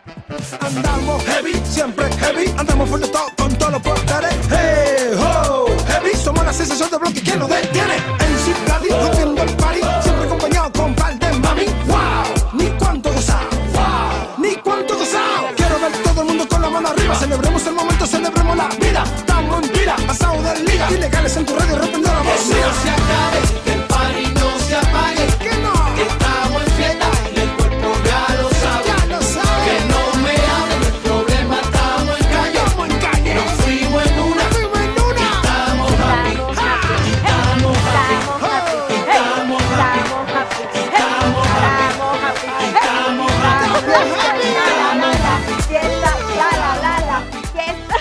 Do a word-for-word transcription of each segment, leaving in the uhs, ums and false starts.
Andamos heavy, siempre heavy, andamos fuerte todo con todos los poderes. Hey ho, heavy, somos la sensación de bloque que nos detiene. En Zip Daddy, rompiendo el party, siempre acompañado con par de mami. Wow, ni cuánto gozado, wow, ni cuánto gozado. Quiero ver todo el mundo con la mano arriba, celebremos el momento, celebremos la vida. Estamos en pira, pasado de liga, ilegales en tu radio, rompiendo la voz. Que no se acabe, que el party no se apague, que no, que estamos en fiesta y el cuerpo ya lo sabe, ya lo sabe. que no me hablen, el problema estamos en calle, Estamos en calle, nos fuimos en una, fuimos en una. y estamos happy, Estamos y estamos happy, y estamos happy, y estamos happy, y estamos happy. Fiesta, la, la, la, la, fiesta.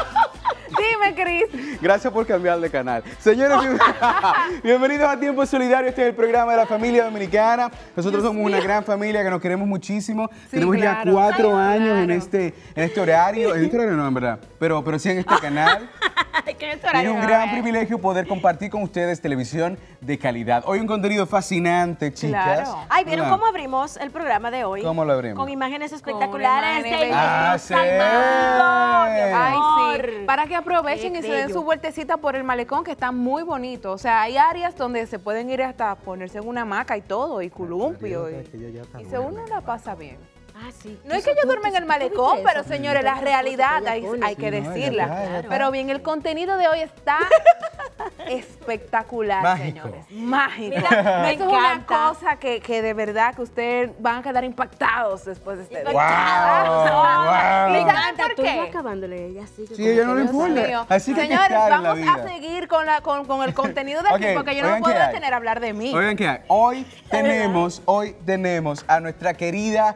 Dime, Cris. Gracias por cambiar de canal. Señores, bienvenidos a Tiempo Solidario. Este es el programa de la familia dominicana. Nosotros somos una gran familia que nos queremos muchísimo. Tenemos claro. ya cuatro Ay, años en claro. este, en este horario. En este horario no, en verdad. Pero, pero sí en este canal. ¿Qué es Y es un gran privilegio poder compartir con ustedes televisión de calidad. Hoy un contenido fascinante, chicas. Claro. Ay, ¿vieron ¿Verdad? cómo abrimos el programa de hoy? ¿Cómo lo abrimos? Con imágenes espectaculares imágenes de Ah, nuestro sí. Salvador, mi Ay, amor. sí. Para que aprovechen Qué y se den bello. su vueltecita por el malecón, que está muy bonito. O sea, hay áreas donde se pueden ir hasta ponerse en una hamaca y todo, y columpio. Y, y se uno la pasa bien. Ah, sí. No es que yo duerma en el malecón, pero señores, la realidad hay, hay que Sí, no, decirla. ya está, ya está. Pero bien, el contenido de hoy está espectacular, Mágico. señores. Mágico. Mira, me Esto es una encanta. cosa que, que de verdad que ustedes van a quedar impactados después de este ¡Wow! video. Me ¿Y saben encanta, por tú qué? ibas acabándole, ella sigue. Sí, ella no le importa. Mío. Así que hay que Señores, estar en la vamos vida. a seguir con, la, con, con el contenido de aquí, Ok, porque yo no oigan me puedo qué hay. detener a hablar de mí. Oigan qué hay. Hoy tenemos, hoy tenemos a nuestra querida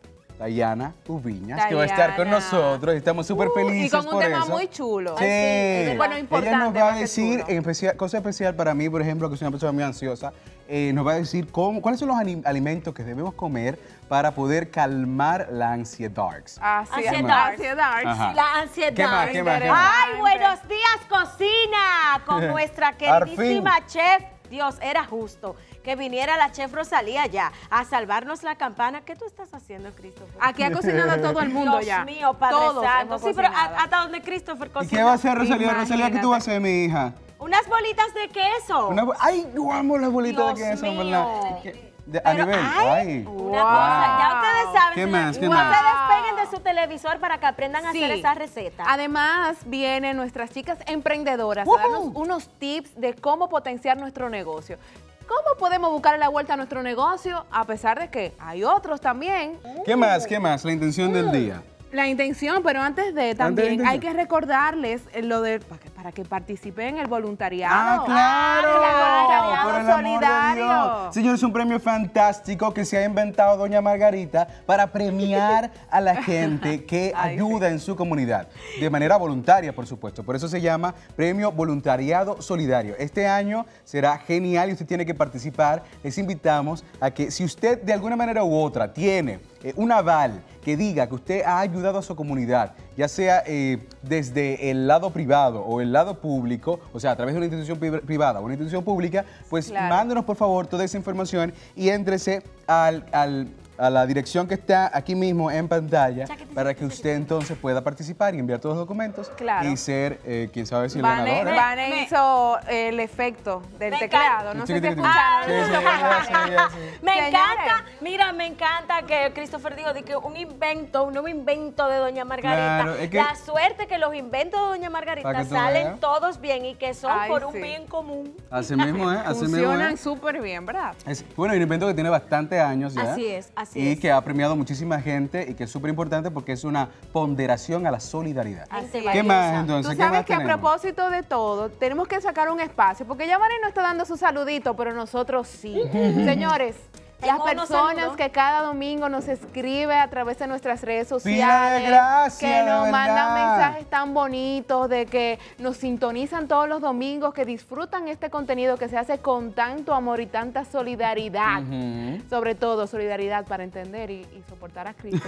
Dayana Ubiñas, que va a estar con Dayana. nosotros. Estamos súper Uh, felices y con un por tema eso. muy chulo. Sí. Ay, sí. Bueno, importante, Ella nos va a más que decir, chulo. en especial, cosa especial para mí, por ejemplo, que soy una persona muy ansiosa, eh, nos va a decir cómo, cuáles son los ani- alimentos que debemos comer para poder calmar la ansiedad. Así, Ansiedad. ansiedad. Ajá. La ansiedad. ¿Qué más, qué más, qué más? Ay, buenos días, cocina, con nuestra queridísima chef. Dios, era justo que viniera la chef Rosalía ya a salvarnos la campana. ¿Qué tú estás haciendo, Christopher? Aquí ha cocinado a todo el mundo Dios ya. mío, Padre Todos Santo. hemos Sí, pero cocinado. a- hasta donde Christopher ¿Y cocina. qué va a hacer Rosalía? Rosalía, ¿qué tú vas a Imagínate. hacer, mi hija? Unas bolitas de queso. Una bo- ¡Ay, yo amo las bolitas Dios de queso, mío. ¿verdad? ¿Qué? De- a Pero, nivel, ay, ay. Una cosa, ya ustedes saben. ¿Qué señores, más, qué no más? se despeguen de su televisor para que aprendan a Sí. hacer esa receta. Además, vienen nuestras chicas emprendedoras a darnos unos tips de cómo potenciar nuestro negocio. ¿Cómo podemos buscar la vuelta a nuestro negocio a pesar de que hay otros también? ¿Qué más, qué más? La intención del día. La intención, pero antes de también intención. hay que recordarles eh, lo de para que, para que participen en el ¡Ah, voluntariado. claro! Ah, el Por voluntariado el amor de solidario. Dios. Señores, es un premio fantástico que se ha inventado doña Margarita para premiar a la gente que Ay, ayuda en su comunidad, de manera voluntaria, por supuesto. Por eso se llama Premio Voluntariado Solidario. Este año será genial y usted tiene que participar. Les invitamos a que si usted de alguna manera u otra tiene eh, un aval que diga que usted ha ayudado a su comunidad, ya sea eh, desde el lado privado o el lado público, o sea, a través de una institución pri- privada o una institución pública, pues Claro. mándenos por favor toda esa información y éntrese al, al- a la dirección que está aquí mismo en pantalla para que usted entonces pueda participar y enviar todos los documentos Claro. y ser, eh, quién sabe si el Vane, ganador. ¿eh? Vane Me- hizo el efecto del Me teclado. No sé si escucharon. Sí, sí, ya, sí, ya, sí. Me Señores. encanta, mira, me encanta que Christopher dijo de que un invento, un nuevo invento de Doña Margarita. Claro, es que- La suerte que los inventos de Doña Margarita Para que tú salen veas. todos bien y que son Ay, por un sí. bien común. Así mismo, ¿eh? Así mismo, Funcionan ¿eh? súper bien, ¿verdad? Es, bueno, es un invento que tiene bastantes años ya. Así es, así y es. que ha premiado a muchísima gente y que es súper importante porque es una ponderación a la solidaridad. Así ¿Qué es. más Tú entonces? ¿Qué sabes más que a tenemos? propósito de todo, tenemos que sacar un espacio, porque ya Vane no está dando su saludito, pero nosotros sí. Señores, las Tengo unos personas saludos. que cada domingo nos escribe a través de nuestras redes Pila de sociales, gracias, que de nos mandan verdad. mensajes tan bonitos, de que nos sintonizan todos los domingos, que disfrutan este contenido que se hace con tanto amor y tanta solidaridad. Ujú. Sobre todo solidaridad para entender y, y soportar a Cristo.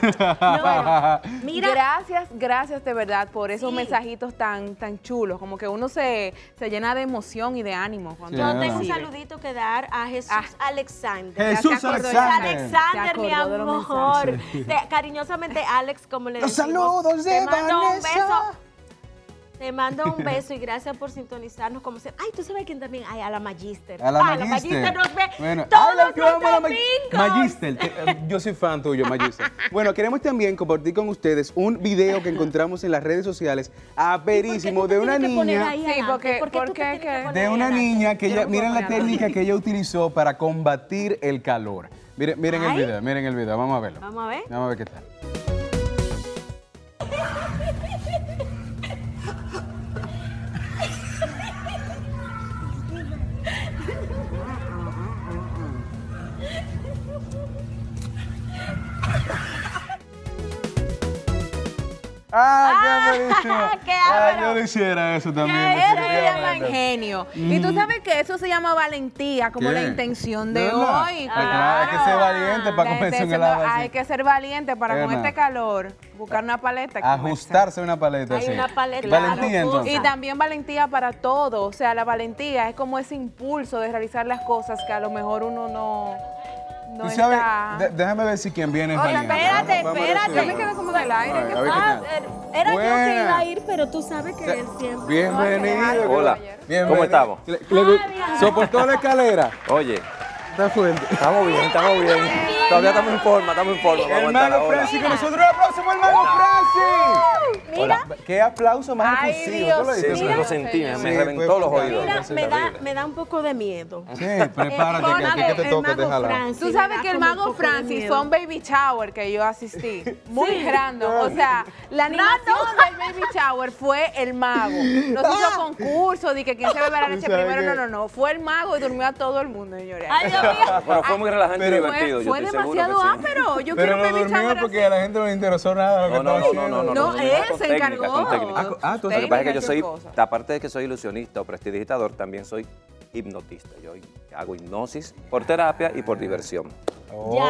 No, mira, Gracias, gracias de verdad por esos Sí. mensajitos tan, tan chulos, como que uno se, se llena de emoción y de ánimo. Cuando Sí, yo es tengo un verdad. saludito que dar a Jesús Ah. Alexander. Jesús Ya se acordó Alexander. Alexander, Se mi acordó de los amor. Te- cariñosamente, Alex, como le Los decimos. saludos de te mando un Vanessa. beso. Te mando un beso y gracias por sintonizarnos como siempre. Ay, ¿tú sabes quién también? Ay, a la Magister. A la Ah, Magister. nos ve Bueno, todos ay, la que los vamos a la Mag- domingos. Magister. te- eh, Yo soy fan tuyo, Magister. Bueno, queremos también compartir con ustedes un video que encontramos en las redes sociales, aperísimo, de una niña. Sí, porque- porque que- De una niña que ella, miren la técnica que ella utilizó para combatir el calor. Miren, miren el Ay. video, miren el video, vamos a verlo. Vamos a ver. Vamos a ver qué tal. ¡Ah, qué buenísimo! ¡Qué Ah, ápero! yo lo hiciera eso también. ¿Qué? Eso se definitivamente. llama ingenio. Y tú sabes que eso se llama valentía, como ¿Qué? la intención de ¿De verdad? hoy. Ah, claro, hay que ser valiente para La comerse un intención de- helado así. Hay que ser valiente para Es con verdad. este calor buscar una paleta. y comerse. Ajustarse una paleta Hay así. una paleta, Valentía, claro, entonces. Y también valentía para todo. O sea, la valentía es como ese impulso de realizar las cosas que a lo mejor uno no, no Tú sabes, está... de- déjame ver si quien viene es Oye, valiente. espérate, Vamos- vamos a ver espérate. si- Yo me quedé como del aire. A ver, ¿qué a ver qué Ah, tal. era yo que Buena. iba a ir, pero tú sabes que él siempre. Bienvenido. Hola. Bienvenido. ¿Cómo estamos? Le- le- ¿Soportó la escalera? Oye, Está fuerte. estamos bien, estamos bien. Todavía estamos en forma, estamos en forma. Vamos a El aguantar mago ahora. Francis con nosotros. Un aplauso para el mago Francis. Mira, Qué aplauso más Ay, efusivo. Dios ¿Tú lo Sí, viste, eso Francis? lo sentí, me, Sí, me reventó fue los fuerte. oídos. mira, Sí, me da, terrible. me da un poco de miedo. Sí, prepárate que aquí que te El toca, mago déjala. Francis Tú me sabes da que el como un mago poco de Francis miedo. fue un baby shower que yo asistí. Muy random. O sea, la animación del baby shower fue el mago. No se hizo concurso de que quién se bebe la leche ¿Tú sabes primero. qué? No, no, no. Fue el mago y durmió a todo el mundo, señores. Ay, Dios mío. Bueno, fue muy relajante y Pero- divertido. Fue, yo fue estoy seguro demasiado que sí. ápero. Yo Pero quiero no un baby durmió shower porque a la gente no le interesó nada lo que No, no, estaba no, no, haciendo. no, No, no, él con se técnica, encargó. con técnica. Ah, ah, tú Lo que sabes. pasa es que yo soy, Técnica, cosas. aparte de que soy ilusionista o prestidigitador, también soy hipnotista. Yo hago hipnosis por terapia y por diversión. Oh, Ya. wow.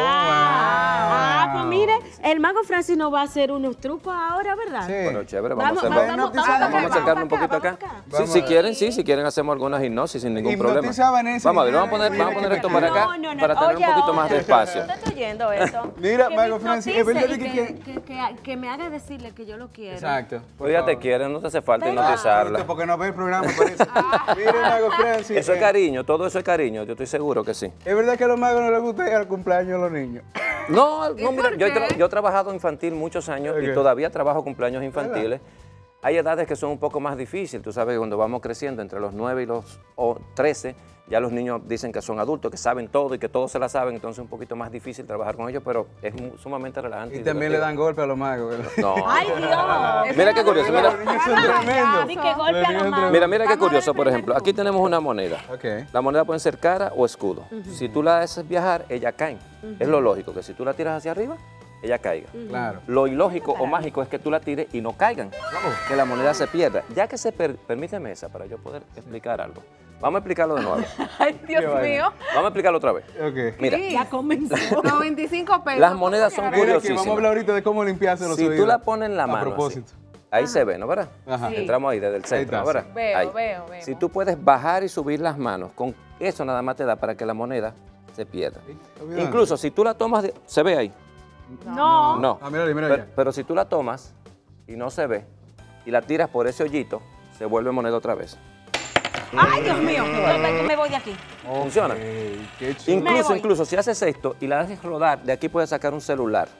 Ah, pues mire, el mago Francis nos va a hacer unos trucos ahora, ¿verdad? Sí. Bueno, chévere, vamos, Vamos, a hacerlo. vamos, vamos, Vamos, vamos a acercarnos un para acá, poquito acá. vamos acá. Sí, Vamos si a- quieren, sí, si quieren hacemos algunas hipnosis sin ningún problema. Hipnotiza a Vanessa Vamos a ver, y vamos a poner, ya, vamos a poner esto ya, para ya. acá, No, no, no. para tener Oye, un poquito más de oye, espacio. ¿Te estoy oyendo esto? Mira, Que mago me Francis, hipnotice es verdad y que- que, que, que- que me haga decirle que yo lo quiero. Exacto. Pues ya te quieren, no te hace falta Venga. hipnotizarla. Porque no ve el programa, parece. Mira, mago Francis. Eso es eh, cariño, todo eso es cariño, yo estoy seguro que sí. Es verdad que a los magos no les gusta ir al cumpleaños de los niños. No, no, mira, por yo he, tra- qué? yo he trabajado infantil muchos años Ok. y todavía trabajo cumpleaños infantiles. Hay edades que son un poco más difíciles, tú sabes, cuando vamos creciendo entre los nueve y los o, trece, ya los niños dicen que son adultos, que saben todo y que todos se la saben, entonces es un poquito más difícil trabajar con ellos, pero es mu- sumamente relajante. Y también le divertido. dan golpe a los magos. No. ¡Ay, Dios! Mira qué curioso, mira, Los niños son tremendos. Di que golpe a Los los niños magos. mira, mira qué Vamos a ver curioso, el por primer ejemplo, aquí truco. tenemos una moneda. Ok. La moneda puede ser cara o escudo. Si tú la haces viajar, ella cae. Es lo lógico, que si tú la tiras hacia arriba, ella caiga. Claro. Lo ilógico o mágico es que tú la tires y no caigan, que la moneda se pierda. Ya que se per- permíteme esa para yo poder explicar algo. Vamos a explicarlo de nuevo. Ay, Dios Qué vaina. mío. Vamos a explicarlo otra vez. Ok. Mira, Ya comenzó. noventa y cinco pesos. las monedas son Mira que vamos a curiosísimas. hablar ahorita de cómo limpiarse los Si oídos. tú la pones en la A mano, propósito. así, ahí se ve, ¿no? ¿Verdad? Ajá. Sí. Entramos ahí desde el centro, está, ¿no? ¿verdad? sí. Veo, Ahí. veo, veo. Si tú puedes bajar y subir las manos, con eso nada más te da para que la moneda se pierda. Olvidando. Incluso si tú la tomas, de- ¿se ve ahí? No. No. Ah, mira, mira Pero, ya. pero si tú la tomas y no se ve y la tiras por ese hoyito, se vuelve moneda otra vez. ¡Ay, Dios mío! Yo me- me voy de aquí. Funciona. Ey, qué chulo. Me Incluso, voy. incluso si haces esto y la haces rodar, de aquí puedes sacar un celular.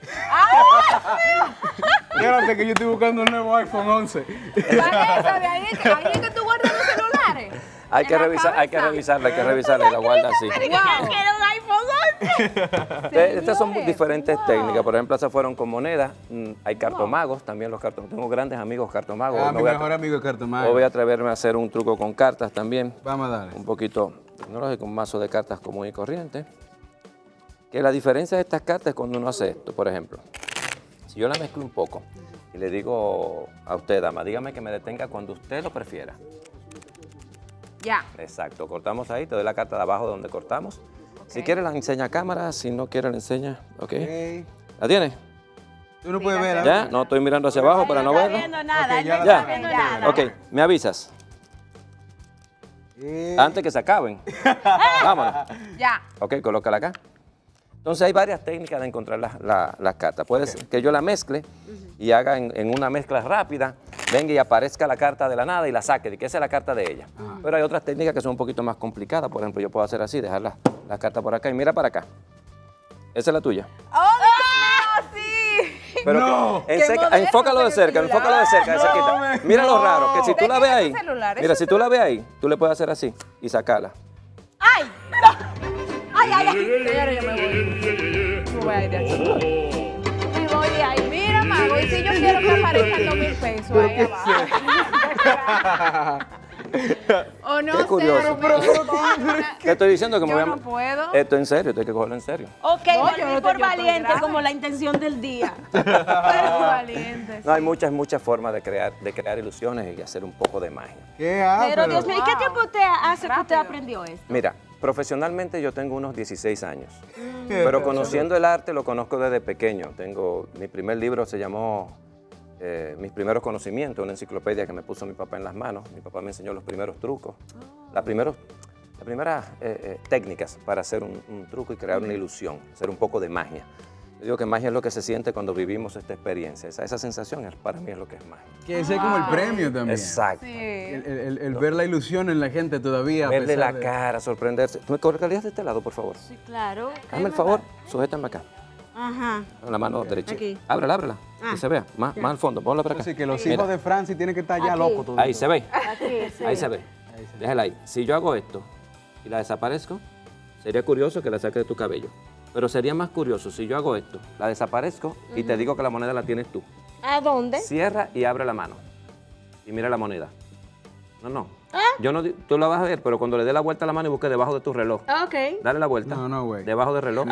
Espérate que yo estoy buscando el nuevo iPhone once. Vanessa, de ahí, es que- ahí es que tú guardas los celulares. Hay En que la revisar, hay que cabeza. revisarla, hay que revisarla y la guarda así. Quiero un iPhone once. Este- Estas son Señores, diferentes wow. técnicas. Por ejemplo, esas fueron con monedas. Mm, Hay cartomagos, también los cartomagos. Tengo grandes amigos cartomagos. Ah, Me mi voy a- mejor amigo es o Cartomago. voy a atreverme a hacer un truco con cartas también. Vamos a darle. Un poquito tecnológico, un mazo de cartas común y corriente. Que la diferencia de estas cartas es cuando uno hace esto, por ejemplo. Si yo la mezclo un poco y le digo a usted, dama, dígame que me detenga cuando usted lo prefiera. Ya. Exacto, cortamos ahí, te doy la carta de abajo donde cortamos. Si quiere la enseña a cámara, si no quiere la enseña, ok. Ey, ¿La tiene? tú no puedes ver. ¿Ya? No, estoy mirando hacia abajo para no No está verla. viendo nada, Ok, él ya no la está tengo. viendo Ya. nada. Ok, me avisas. Ey. Antes que se acaben. Vámonos. Ya. Ok, colócala acá. Entonces hay varias técnicas de encontrar las la, la cartas. Puede ser que yo la mezcle y haga en, en una mezcla rápida, venga y aparezca la carta de la nada y la saque, de que esa es la carta de ella. Ajá. Pero hay otras técnicas que son un poquito más complicadas. Por ejemplo, yo puedo hacer así, dejar la, la carta por acá y mira para acá. Esa es la tuya. ¡Oh, Dios mío, sí! Pero no. que, en seca, enfócalo de cerca, enfócalo de cerca, de cerquita. Mira lo raro, que si tú la ves ahí, mira, si tú la ves ahí, tú le puedes hacer así y sacarla. ¡Ay! No. ¡Ay, ay, ay! Señores, yo me voy. Me voy a ir de aquí. Me voy de ahí. Mira, mago, y si yo quiero que aparezcan dos mil pesos ahí abajo. O no Qué sé, curioso. pero, pero, Te estoy diciendo que me yo voy a... no puedo. Esto en serio, tengo que cogerlo en serio. Ok, No, no, yo no te- por yo estoy valiente grave. como la intención del día. Pero valiente. No, hay muchas, muchas formas de crear, de crear ilusiones y hacer un poco de magia. ¿Qué hace? Pero Dios mío, ¿y qué Wow. tiempo usted hace que usted Rápido. aprendió esto? Mira, profesionalmente yo tengo unos dieciséis años, pero conociendo el arte lo conozco desde pequeño. Tengo, mi primer libro se llamó eh, Mis primeros conocimientos, una enciclopedia que me puso mi papá en las manos. Mi papá me enseñó los primeros trucos, las, primeros, las primeras eh, eh, técnicas para hacer un, un truco y crear una ilusión, hacer un poco de magia. Yo digo que magia es lo que se siente cuando vivimos esta experiencia. Esa, esa sensación es, para mí es lo que es magia. Que ese es como el premio también. Exacto. Sí. El, el- el- el ver la ilusión en la gente todavía. a Verle pesar la de- cara, sorprenderse. ¿Tú me colgarías de este lado, por favor? Sí, claro. Hazme el favor, sujétame acá. Ajá. Con la mano derecha. Aquí. Ábrela, ábrela. Ah. Que se vea. Más, más al fondo. Ponla para acá. Así que los Mira, hijos de Francis tienen que estar ya Aquí. locos todos. ahí se ve. Aquí, sí. Ahí se ve. Déjala ahí. Si yo hago esto y la desaparezco, sería curioso que la saque de tu cabello. Pero sería más curioso si yo hago esto, la desaparezco y te digo que la moneda la tienes tú. ¿A dónde? Cierra y abre la mano. Y mira la moneda. No, no. ¿Ah? Yo no, di- tú la vas a ver, pero cuando le dé la vuelta a la mano y busque debajo de tu reloj. Ok. Dale la vuelta. No, no, güey. Debajo del reloj.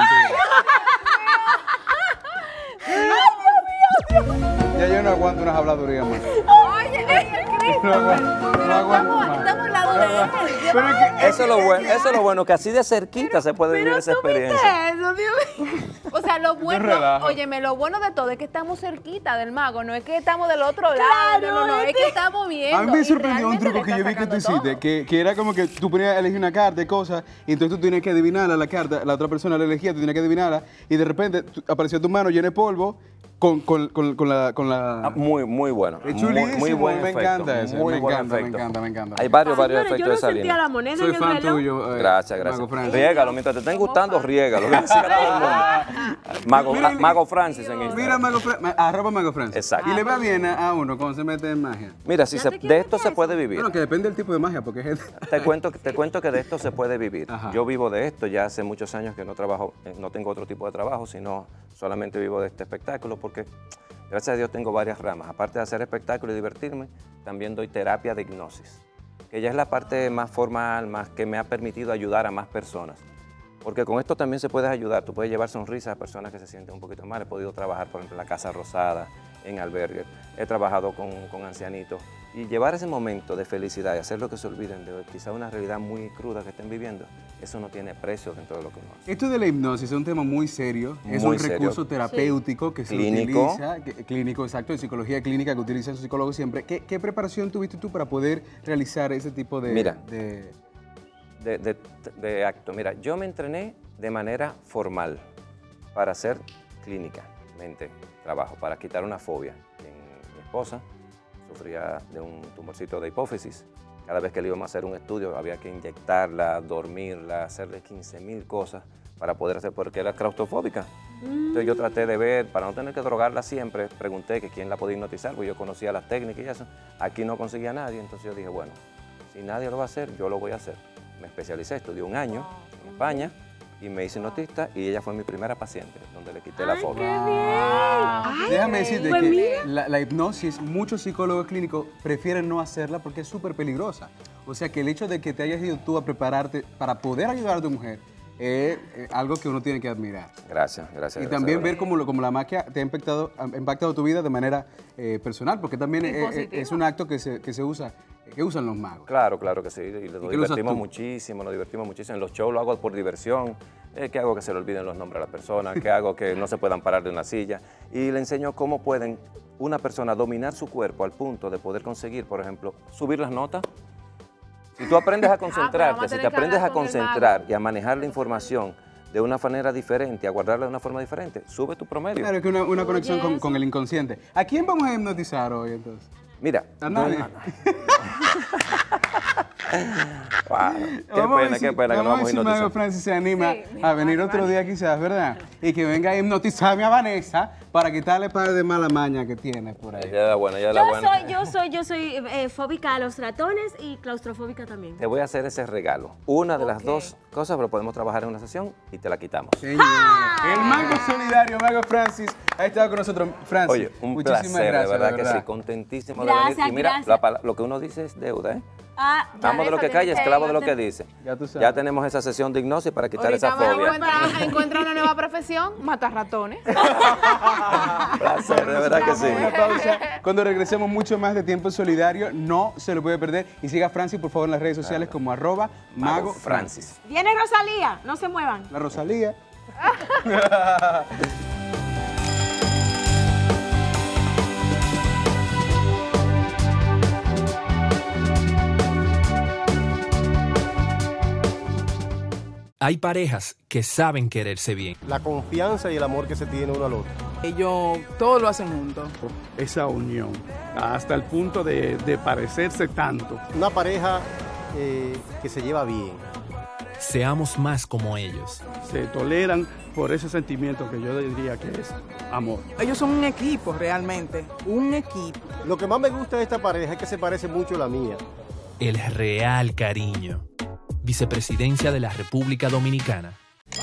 Ya yo no aguanto unas habladurías más. Oye, oye, Cristo. No aguanto, no aguanto Estamos, más. estamos al lado de él. Pero es que- Eso es lo bueno, eso es lo bueno, que así de cerquita se puede vivir esa experiencia. Eso, Dios mío. O sea, lo bueno, relajo. óyeme, lo bueno de todo es que estamos cerquita del mago, no es que estamos del otro lado, Claro, no, no, no, es es que que- estamos viendo. A mí me y sorprendió un realmente truco le que yo está vi que tú sacando hiciste, todo. que, que era como que tú ponías a elegir una carta de cosas, y entonces tú tenías que adivinarla, la carta, la otra persona la elegía, tú tenías que adivinarla, y de repente tú- apareció tu mano llena de polvo con, con, con, con la... Con la Ah, muy, muy bueno. Es Muy- chulísimo, muy buen me efecto, encanta ese, muy me buen encanta, me efecto. encanta, me encanta. Hay varios, varios Señores, yo efectos no de esa sentía línea. la moneda Soy en el fan reloj. tuyo. eh, Gracias, gracias. Mago Francis. Riégalo, mientras te estén gustando, riégalo. Que siga todo el mundo. Mago, Mira, ah, Mago Francis en Instagram. Mira, Mago Fra- ma- arroba Mago Francis. Exacto. Y le va bien a, a uno cuando se mete en magia. Mira, si ¿Ya se- te quieres de esto meter se puede vivir. Bueno, que depende del tipo de magia, porque gente... Te cuento, te cuento que de esto se puede vivir. Ajá. Yo vivo de esto, ya hace muchos años que no trabajo, eh, no tengo otro tipo de trabajo, sino solamente vivo de este espectáculo, porque gracias a Dios tengo varias ramas. Aparte de hacer espectáculo y divertirme, también doy terapia de hipnosis, que ya es la parte más formal, más que me ha permitido ayudar a más personas. Porque con esto también se puede ayudar, tú puedes llevar sonrisas a personas que se sienten un poquito mal. He podido trabajar, por ejemplo, en la Casa Rosada, en albergues, he trabajado con, con ancianitos. Y llevar ese momento de felicidad y hacer lo que se olviden de quizá una realidad muy cruda que estén viviendo, eso no tiene precio dentro de lo que uno hace. Esto de la hipnosis es un tema muy serio, es Muy un serio. recurso terapéutico que se Clínico. utiliza, que- clínico, exacto, en psicología clínica que utilizan los psicólogos siempre. ¿Qué, qué preparación tuviste tú para poder realizar ese tipo de... Mira. de- De, de- de acto. Mira, yo me entrené de manera formal para hacer clínicamente trabajo, para quitar una fobia. En mi esposa sufría de un tumorcito de hipófisis. Cada vez que le íbamos a hacer un estudio había que inyectarla, dormirla, hacerle quince mil cosas para poder hacer, porque era claustrofóbica. Entonces yo traté de ver, para no tener que drogarla siempre, pregunté que quién la podía hipnotizar, porque yo conocía las técnicas y eso. Aquí no conseguía a nadie, entonces yo dije, bueno, si nadie lo va a hacer, yo lo voy a hacer. Me especialicé, estudié un año en España y me hice hipnotista y ella fue mi primera paciente, donde le quité la fobia. Ay, Déjame decirte Pues que mira. la, la hipnosis, muchos psicólogos clínicos prefieren no hacerla porque es súper peligrosa. O sea que el hecho de que te hayas ido tú a prepararte para poder ayudar a tu mujer es eh, algo que uno tiene que admirar. Gracias, gracias. Y gracias, también de ver cómo, lo- cómo la magia te ha impactado, ha impactado tu vida de manera eh, personal, porque también Y eh, eh, positiva. es un acto que se, que se usa, que usan los magos. Claro, claro que sí, y nos qué lo usas divertimos tú? muchísimo, nos divertimos muchísimo. En los shows lo hago por diversión, eh, que hago que se le olviden los nombres a las personas, que hago que no se puedan parar de una silla, y le enseño cómo pueden una persona dominar su cuerpo al punto de poder conseguir, por ejemplo, subir las notas. Si tú aprendes a pero concentrarte, vamos a si te tener que aprendes hablar a con el concentrar mago. y a manejar la información de una manera diferente, a guardarla de una forma diferente, sube tu promedio. Claro, que una, una conexión con, con el inconsciente. ¿A quién vamos a hipnotizar hoy entonces? Mira. A nadie. Wow, qué Vamos a pena, ver si- qué pena que no vamos a vamos a ver si hipnotizar. Mago Francis se anima Sí, a venir otro día quizás, ¿verdad? Y que venga a hipnotizarme a Vanessa para quitarle par de mala maña que tiene por ahí. Ella es la buena, ella es la Yo buena. soy, yo soy, yo soy eh, fóbica a los ratones y claustrofóbica también. Te voy a hacer ese regalo. Una de las dos cosas, pero podemos trabajar en una sesión y te la quitamos. Señores, el Mago Solidario, Mago Francis, ha estado con nosotros. Francis, Oye, un muchísimas placer, gracias, de verdad, que sí, contentísimo de Gracias, venir. Y mira, gracias. la pala- lo que uno dice es deuda, ¿eh? Ah, ya. Amo de lo que calla, esclavo de lo que dice. Ya tú sabes. Ya tenemos esa sesión de hipnosis para quitar Ahorita esa vas a fobia. encontrar, encuentra una nueva profesión, matar ratones. Placer, de verdad que sí. Una pausa. Cuando regresemos mucho más de Tiempo Solidario, no se lo puede perder. Y siga a Francis, por favor, en las redes sociales como arroba Mago Francis. Viene Rosalía, no se muevan. La Rosalía. Hay parejas que saben quererse bien. La confianza y el amor que se tiene uno al otro. Ellos todo lo hacen juntos. Esa unión, hasta el punto de, de parecerse tanto. Una pareja eh, que se lleva bien. Seamos más como ellos. Se toleran por ese sentimiento que yo diría que es amor. Ellos son un equipo realmente, un equipo. Lo que más me gusta de esta pareja es que se parece mucho a la mía. El real cariño. Vicepresidencia de la República Dominicana.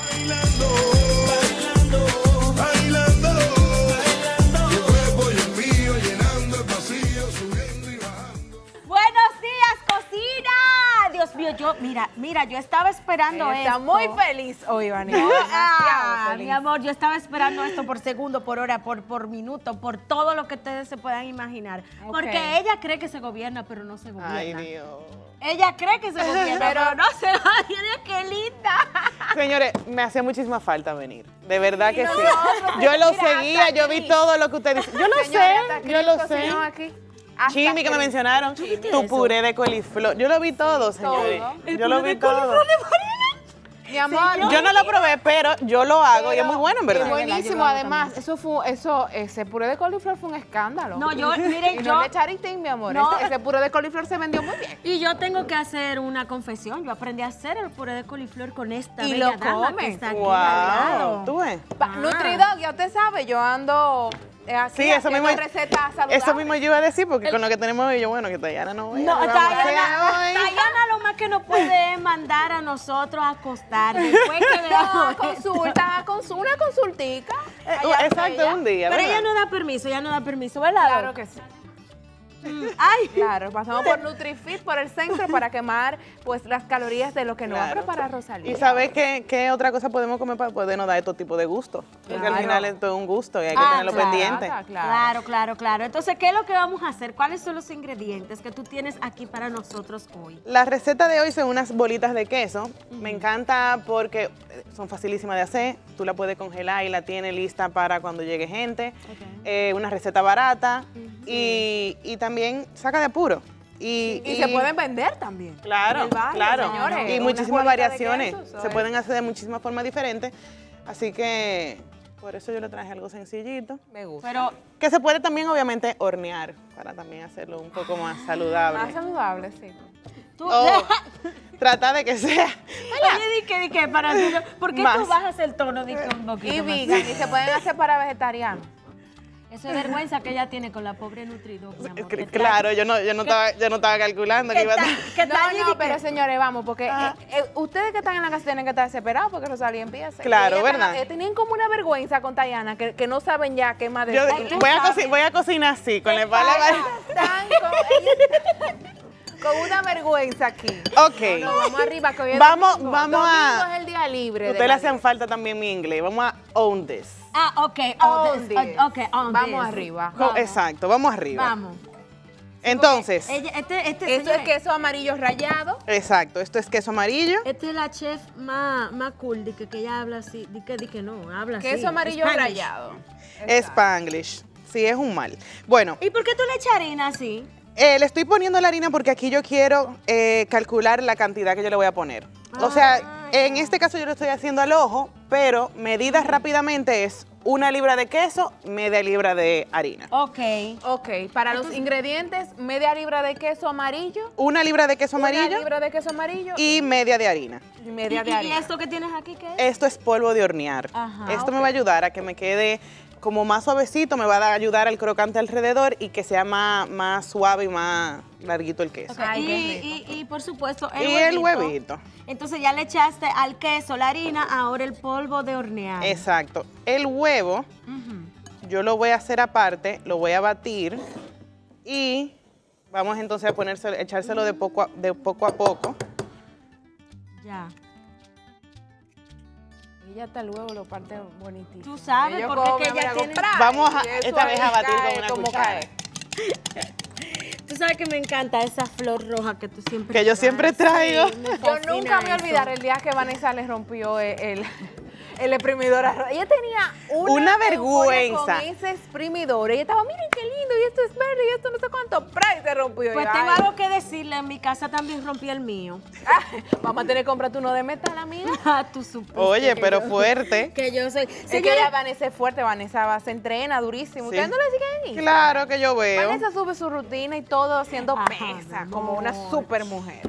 Buenos días, cocina. Dios mío, yo, mira, mira, yo estaba esperando Ella esto. está muy feliz hoy, Vanessa. Ah, Demasiado feliz. mi amor, yo estaba esperando esto por segundo, por hora, por, por minuto, por todo lo que ustedes se puedan imaginar. Ok. Porque ella cree que se gobierna, pero no se gobierna. Ay, Dios. Ella cree que se gobierna, pero no se gobierna. ¡Qué linda! Señores, me hacía muchísima falta venir. De verdad que sí. nosotros, Yo lo mira, seguía, hasta yo vi Cris. todo lo que ustedes dicen. Yo lo Señores, hasta sé, Cris yo lo sé. cocinó aquí. Hasta Chimi, que me Cris. mencionaron. viste Tu eso? puré de coliflor. Yo lo vi todo, señores. El Yo lo puré vi de todo. coliflor de Mariana. Mi amor, Yo no lo probé, pero yo lo hago y es muy bueno, en Es verdad. buenísimo, además, eso fue, eso, ese puré de coliflor fue un escándalo. No, yo, miren, y yo- no le charitín, mi amor. No. Ese, ese puré de coliflor se vendió muy bien. Y yo tengo que hacer una confesión. Yo aprendí a hacer el puré de coliflor con esta Y bella lo dama que comen. está aquí al lado. Wow. ¿Tú ves? Pa- Nutridog, ya usted sabe, yo ando eh, aquí Sí, eso haciendo mismo, recetas saludables. eso mismo yo iba a decir, porque con lo que tenemos hoy, yo, bueno, que Tayana no vaya. No, ¿qué vamos a hacer Tayana, hoy? Tayana lo más que nos puede es mandar a nosotros a acostar. Después que No, veamos. consulta, consulta, una consultica. Eh, allá Exacto, con ella. un día, Pero ¿verdad? ella no da permiso, ella no da permiso, ¿verdad? Claro que sí. Ay, Claro, pasamos por NutriFit, por el centro, para quemar pues las calorías de lo que nos va a Claro. preparar Rosalía. ¿Y sabes qué, qué otra cosa podemos comer para podernos dar estos tipos de gusto? Porque Claro. al final esto es un gusto y hay que Ah, tenerlo claro. pendiente. Claro. claro, claro, claro. Entonces, ¿qué es lo que vamos a hacer? ¿Cuáles son los ingredientes que tú tienes aquí para nosotros hoy? La receta de hoy son unas bolitas de queso. Me encanta porque son facilísimas de hacer. Tú la puedes congelar y la tienes lista para cuando llegue gente. Eh, una receta barata y, y también saca de apuro. Y, Y se pueden vender también. Claro, en el barrio, claro. señores. Y Unas muchísimas bolitas de variaciones. queso, eso Se es. pueden hacer de muchísimas formas diferentes. Así que por eso yo le traje algo sencillito. Me gusta. Pero, Que se puede también, obviamente, hornear para también hacerlo un poco más saludable. Más saludable, sí. tú... Oh, trata de que sea. Oye, di que, di que, para ti, ¿por qué tú Más. bajas el tono di que un poquito Y más? vegan, y se pueden hacer para vegetarianos. Eso es vergüenza que ella tiene con la pobre Nutridog, mi amor. que Claro, yo no, yo no, estaba, yo no estaba calculando que Que iba a ta- estar. que No, tal, no, di pero que- señores, vamos, porque Ajá. eh, eh, ustedes que están en la casa tienen que estar desesperados porque Rosalía empieza. Claro, Y ellas ¿verdad? están- eh, tenían como una vergüenza con Tayana, que, que no saben ya qué más Yo decir. voy, a coci- voy a cocinar así, con la espalda. Están con, ellas- con una vergüenza aquí. Ok. No, vamos arriba, que hoy es Vamos- domingo. vamos a- Domingo es el día libre. de Ustedes le la hacen falta también mi inglés. Vamos a own this. Ah, ok, Own on this. this. Ok, on Vamos this. arriba. Co- Exacto, vamos arriba. Vamos. Entonces, Ella, este, este, Esto es señores, queso amarillo rallado. exacto, esto es queso amarillo. Esta es la chef más, más cool, de que, que ella habla así, de que, de que no, habla así. Queso amarillo Spanish. rallado. Spanglish. Sí, es un mal. Bueno, ¿Y por qué tú le echas harina así? eh, le estoy poniendo la harina porque aquí yo quiero eh, calcular la cantidad que yo le voy a poner. O sea, en este caso yo lo estoy haciendo al ojo pero medidas rápidamente es una libra de queso, media libra de harina. Ok. Ok, para los ingredientes, media libra de queso amarillo. Una libra de queso amarillo. Una libra de queso amarillo. Y media de harina. Y media ¿Y, de y harina. esto que tienes aquí qué es? Esto es polvo de hornear. Ajá, Esto ok. me va a ayudar a que me quede como más suavecito, me va a ayudar al crocante alrededor y que sea más, más suave y más larguito el queso. Ok, Ay, y, qué rico. y- y, por supuesto el Y huevito. el huevito. Entonces ya le echaste al queso, la harina, ahora el polvo de hornear. Exacto. El huevo, yo lo voy a hacer aparte, lo voy a batir y vamos entonces a ponerse, echárselo de poco a, de poco a poco. Ya. Y ya está el huevo, lo parte bonitísimo. Tú sabes, Ellos porque es comen, que ella mira, tiene- comprar, Vamos a- y eso esta vez ahí a batir cae con una como cuchara. cae. Tú sabes que me encanta esa flor roja que tú siempre Que yo siempre traes. traigo. Sí, me Yo fascina nunca me voy a eso. olvidar el día que Vanessa le rompió el, el, el exprimidor. a Ro- Ella tenía una, Una euforia vergüenza. con ese exprimidor. Ella estaba, miren qué lindo, y esto es verde, y esto no sé cuánto. ¡Pra! Y se rompió. Pues Y, tengo ay, algo que decirle, en mi casa también rompí el mío. ah, vamos a tener que comprarte uno de metal, amiga. Ah, tú supiste Oye, que pero yo- fuerte. Que yo soy. Es que Señores, ella, Vanessa es fuerte, Vanessa va, se entrena durísimo. Sí. ¿Ustedes no le siguen en Instagram? Claro que yo veo. Vanessa sube su rutina y todo haciendo Ajá, pesa, mi como una amor. super mujer.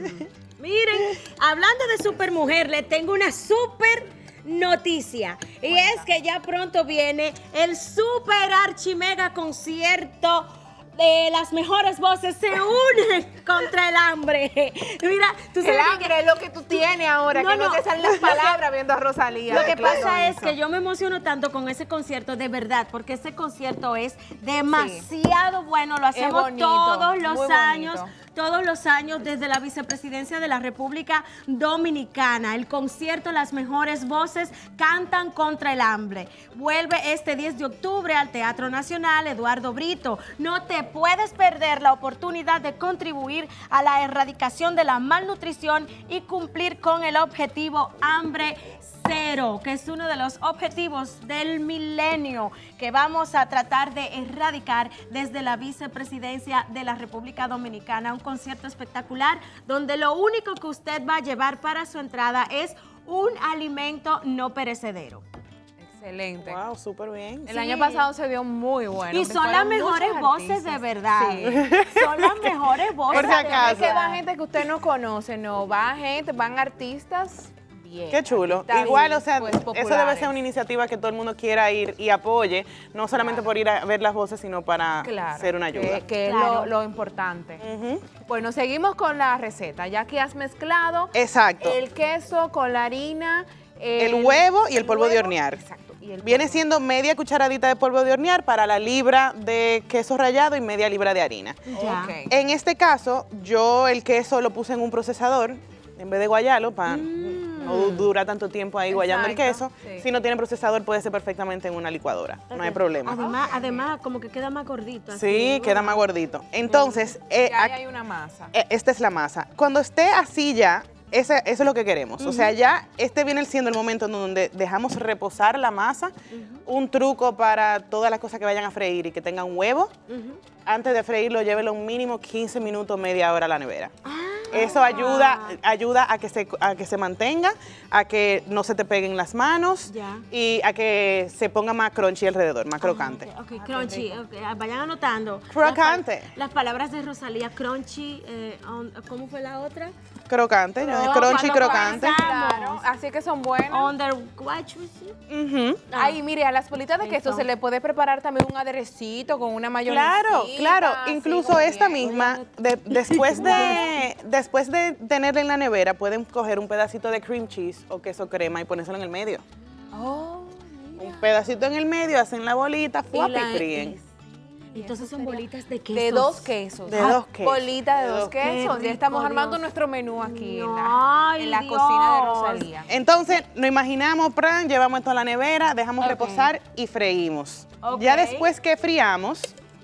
miren, hablando de supermujer, le tengo una super noticia. Y es que ya pronto viene el super archimega concierto de las mejores voces se unen contra el hambre. Mira, tú El sabes que- hambre es lo que tú tienes ahora, No, que no, no. te salen las palabras viendo a Rosalía. Lo que mezclando pasa es eso. que yo me emociono tanto con ese concierto, de verdad, porque ese concierto es demasiado bueno. Lo hacemos bonito, todos los muy años, bonito. todos los años desde la vicepresidencia de la República Dominicana. El concierto Las Mejores Voces Cantan contra el Hambre. Vuelve este diez de octubre al Teatro Nacional Eduardo Brito. No te puedes perder la oportunidad de contribuir a la erradicación de la malnutrición y cumplir con el objetivo Hambre Cero, que es uno de los objetivos del milenio que vamos a tratar de erradicar desde la vicepresidencia de la República Dominicana. Un concierto espectacular donde lo único que usted va a llevar para su entrada es un alimento no perecedero. Excelente. Wow, súper bien. El Sí. año pasado se dio muy bueno. Y que son las fueron mejores muchos voces de artistas. verdad. Sí. Son las mejores voces. Por si de acaso. Es que va gente que usted no conoce, no, va gente, van artistas bien. Qué chulo. artistas, Igual, o sea, pues, eso debe populares. ser una iniciativa que todo el mundo quiera ir y apoye, no solamente por ir a ver las voces, sino para Claro, ser una ayuda. Que, que Claro. es lo, lo importante. Ujú. Bueno, seguimos con la receta. Ya que has mezclado Exacto. el queso con la harina, El huevo y el polvo de hornear. Exacto. Y el Viene polvo. siendo media cucharadita de polvo de hornear para la libra de queso rallado y media libra de harina. Ya. Ok. En este caso, yo el queso lo puse en un procesador en vez de guayarlo para no durar tanto tiempo ahí guayando el Exacto, queso. sí. Si no tiene procesador, puede ser perfectamente en una licuadora. No hay problema. Además, además, como que queda más gordito. así. Sí, queda más gordito. Entonces, eh, Ya ahí ac- hay una masa. eh, esta es la masa. Cuando esté así ya, ese- eso es lo que queremos. O sea, ya este viene siendo el momento en donde dejamos reposar la masa. Un truco para todas las cosas que vayan a freír y que tengan huevo. Antes de freírlo, llévelo un mínimo quince minutos, media hora a la nevera. Eso ayuda, ayuda a, que se, a que se mantenga, a que no se te peguen las manos Ya. y a que se ponga más crunchy alrededor, más crocante. Ok, ok, crunchy. ok, ah, vayan anotando. Crocante. Las, pa- las palabras de Rosalía, crunchy. eh, on- ¿Cómo fue la otra? Crocante, yo- No, crunchy cuando crocante. pasamos. Claro, así que son buenas. Under what you see? Ujú. Ay, mire, a las bolitas de queso Eso. se le puede preparar también un aderecito con una mayonesa. Claro, claro. Incluso esta misma, de- después de después de tenerla en la nevera, pueden coger un pedacito de cream cheese o queso crema y ponérselo en el medio. Oh, Un pedacito en el medio, hacen la bolita, fuap, y la- fríen. Entonces son bolitas de queso. de dos quesos. De dos quesos. Bolita de De dos dos quesos. quesos. Ya estamos Qué armando rico, nuestro menú aquí en No, la, ay, en la Dios. cocina de Rosalía. Entonces, nos imaginamos, pran, llevamos esto a la nevera, dejamos Ok. reposar y freímos. Ok. Ya después que friamos,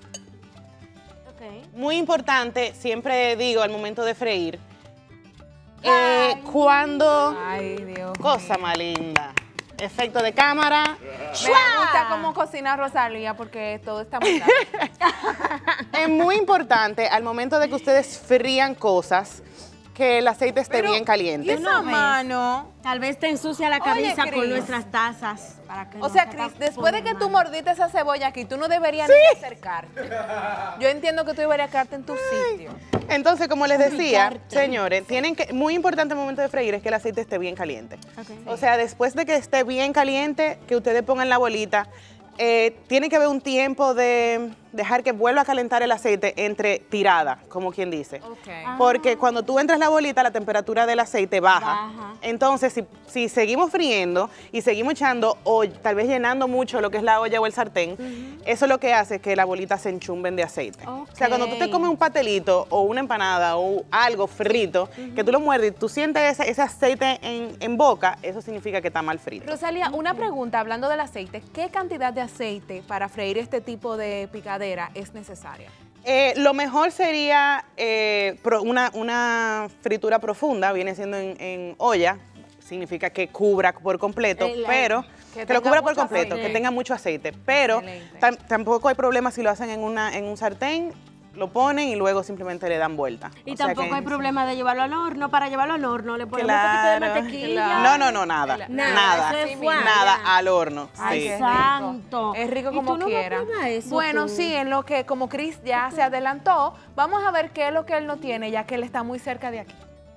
Ok. muy importante, siempre digo al momento de freír, eh, cuando... Ay, Dios. Cosa más linda. Efecto de cámara. Me gusta cómo cocina Rosalía porque todo está muy Es muy importante al momento de que ustedes frían cosas que el aceite esté Pero, bien caliente. ¿y esa mano? Tal vez te ensucia la Oye, camisa con Cris. nuestras tazas. Para que O no sea, se Cris, te después de ponga que tú mal. mordiste esa cebolla aquí, tú no deberías Sí. ni acercarte. Yo entiendo que tú deberías quedarte en tu sitio. Entonces, como les decía, Ubicarte. señores, tienen que, muy importante al momento de freír es que el aceite esté bien caliente. Ok. O sea, después de que esté bien caliente, que ustedes pongan la bolita, eh, tiene que haber un tiempo de dejar que vuelva a calentar el aceite entre tirada, como quien dice. Ok. Porque cuando tú entras la bolita, la temperatura del aceite baja. Baja. Entonces, si, si seguimos friendo y seguimos echando o tal vez llenando mucho lo que es la olla o el sartén, eso lo que hace es que las bolitas se enchumben de aceite. O sea, cuando tú te comes un pastelito o una empanada o algo frito, que tú lo muerdes y tú sientes ese, ese aceite en, en boca, eso significa que está mal frito. Rosalía, una pregunta, hablando del aceite, ¿qué cantidad de aceite para freír este tipo de picadera es necesaria? Eh, lo mejor sería eh, pro- una, una fritura profunda, viene siendo en, en olla, significa que cubra por completo, El- pero que que, lo tenga cubra por mucho completo, aceite. que tenga mucho aceite. Pero Excelente. tam- tampoco hay problema si lo hacen en, una, en un sartén, lo ponen y luego simplemente le dan vuelta. Y O sea tampoco que- hay problema de llevarlo al horno. Para llevarlo al horno le ponemos Claro, un poquito de mantequilla. claro. No, no, no, nada. Nada, Nada. eso es Así fuá, mismo. Nada ya. al horno. Ay, sí. Qué santo. Es rico ¿Y como tú no vas a quiera. probar eso, Bueno, tú? sí, en lo que como Cris ya se adelantó, vamos a ver qué es lo que él no tiene, ya que él está muy cerca de aquí.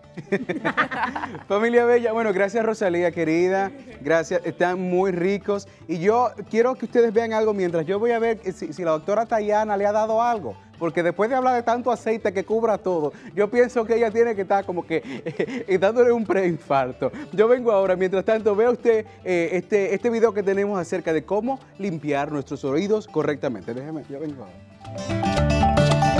Familia Bella, bueno, gracias Rosalía, querida, gracias, están muy ricos. Y yo quiero que ustedes vean algo mientras yo voy a ver si, si la doctora Tayana le ha dado algo. Porque después de hablar de tanto aceite que cubra todo, yo pienso que ella tiene que estar como que eh, dándole un preinfarto. Yo vengo ahora, mientras tanto, vea usted eh, este, este video que tenemos acerca de cómo limpiar nuestros oídos correctamente. Déjeme, yo vengo ahora.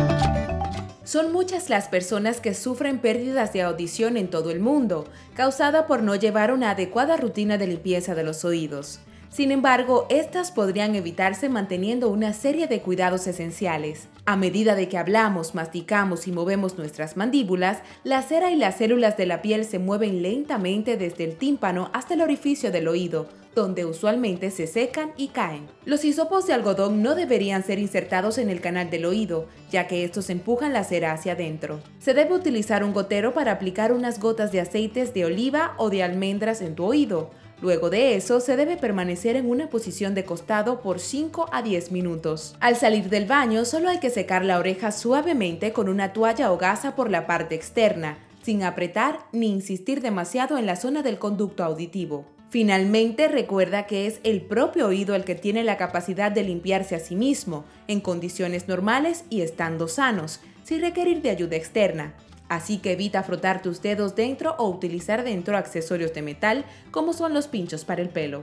Son muchas las personas que sufren pérdidas de audición en todo el mundo, causada por no llevar una adecuada rutina de limpieza de los oídos. Sin embargo, estas podrían evitarse manteniendo una serie de cuidados esenciales. A medida de que hablamos, masticamos y movemos nuestras mandíbulas, la cera y las células de la piel se mueven lentamente desde el tímpano hasta el orificio del oído, donde usualmente se secan y caen. Los hisopos de algodón no deberían ser insertados en el canal del oído, ya que estos empujan la cera hacia adentro. Se debe utilizar un gotero para aplicar unas gotas de aceites de oliva o de almendras en tu oído. Luego de eso, se debe permanecer en una posición de costado por cinco a diez minutos. Al salir del baño, solo hay que secar la oreja suavemente con una toalla o gasa por la parte externa, sin apretar ni insistir demasiado en la zona del conducto auditivo. Finalmente, recuerda que es el propio oído el que tiene la capacidad de limpiarse a sí mismo, en condiciones normales y estando sanos, sin requerir de ayuda externa. Así que evita frotar tus dedos dentro o utilizar dentro accesorios de metal como son los pinchos para el pelo.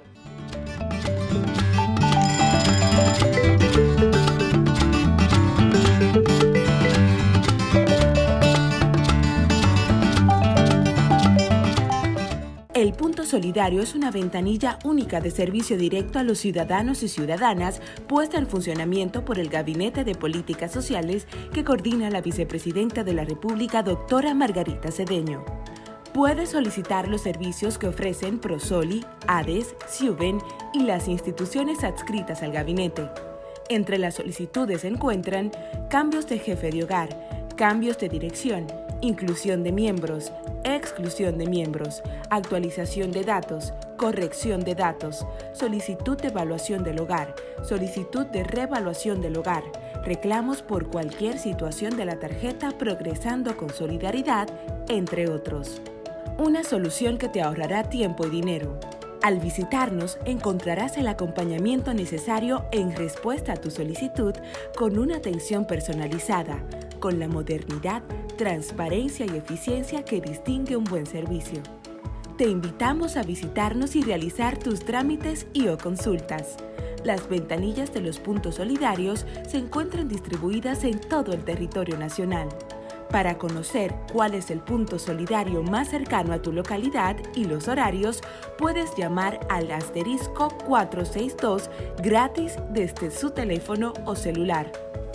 El Punto Solidario es una ventanilla única de servicio directo a los ciudadanos y ciudadanas puesta en funcionamiento por el Gabinete de Políticas Sociales que coordina la vicepresidenta de la República, doctora Margarita Cedeño. Puedes solicitar los servicios que ofrecen Prosoli, ADES, Siuben y las instituciones adscritas al gabinete. Entre las solicitudes se encuentran cambios de jefe de hogar, cambios de dirección, inclusión de miembros, exclusión de miembros, actualización de datos, corrección de datos, solicitud de evaluación del hogar, solicitud de reevaluación del hogar, reclamos por cualquier situación de la tarjeta Progresando con Solidaridad, entre otros. Una solución que te ahorrará tiempo y dinero. Al visitarnos encontrarás el acompañamiento necesario en respuesta a tu solicitud con una atención personalizada, con la modernidad, transparencia y eficiencia que distingue un buen servicio. Te invitamos a visitarnos y realizar tus trámites y o consultas. Las ventanillas de los puntos solidarios se encuentran distribuidas en todo el territorio nacional. Para conocer cuál es el punto solidario más cercano a tu localidad y los horarios, puedes llamar al asterisco cuatrocientos sesenta y dos gratis desde su teléfono o celular.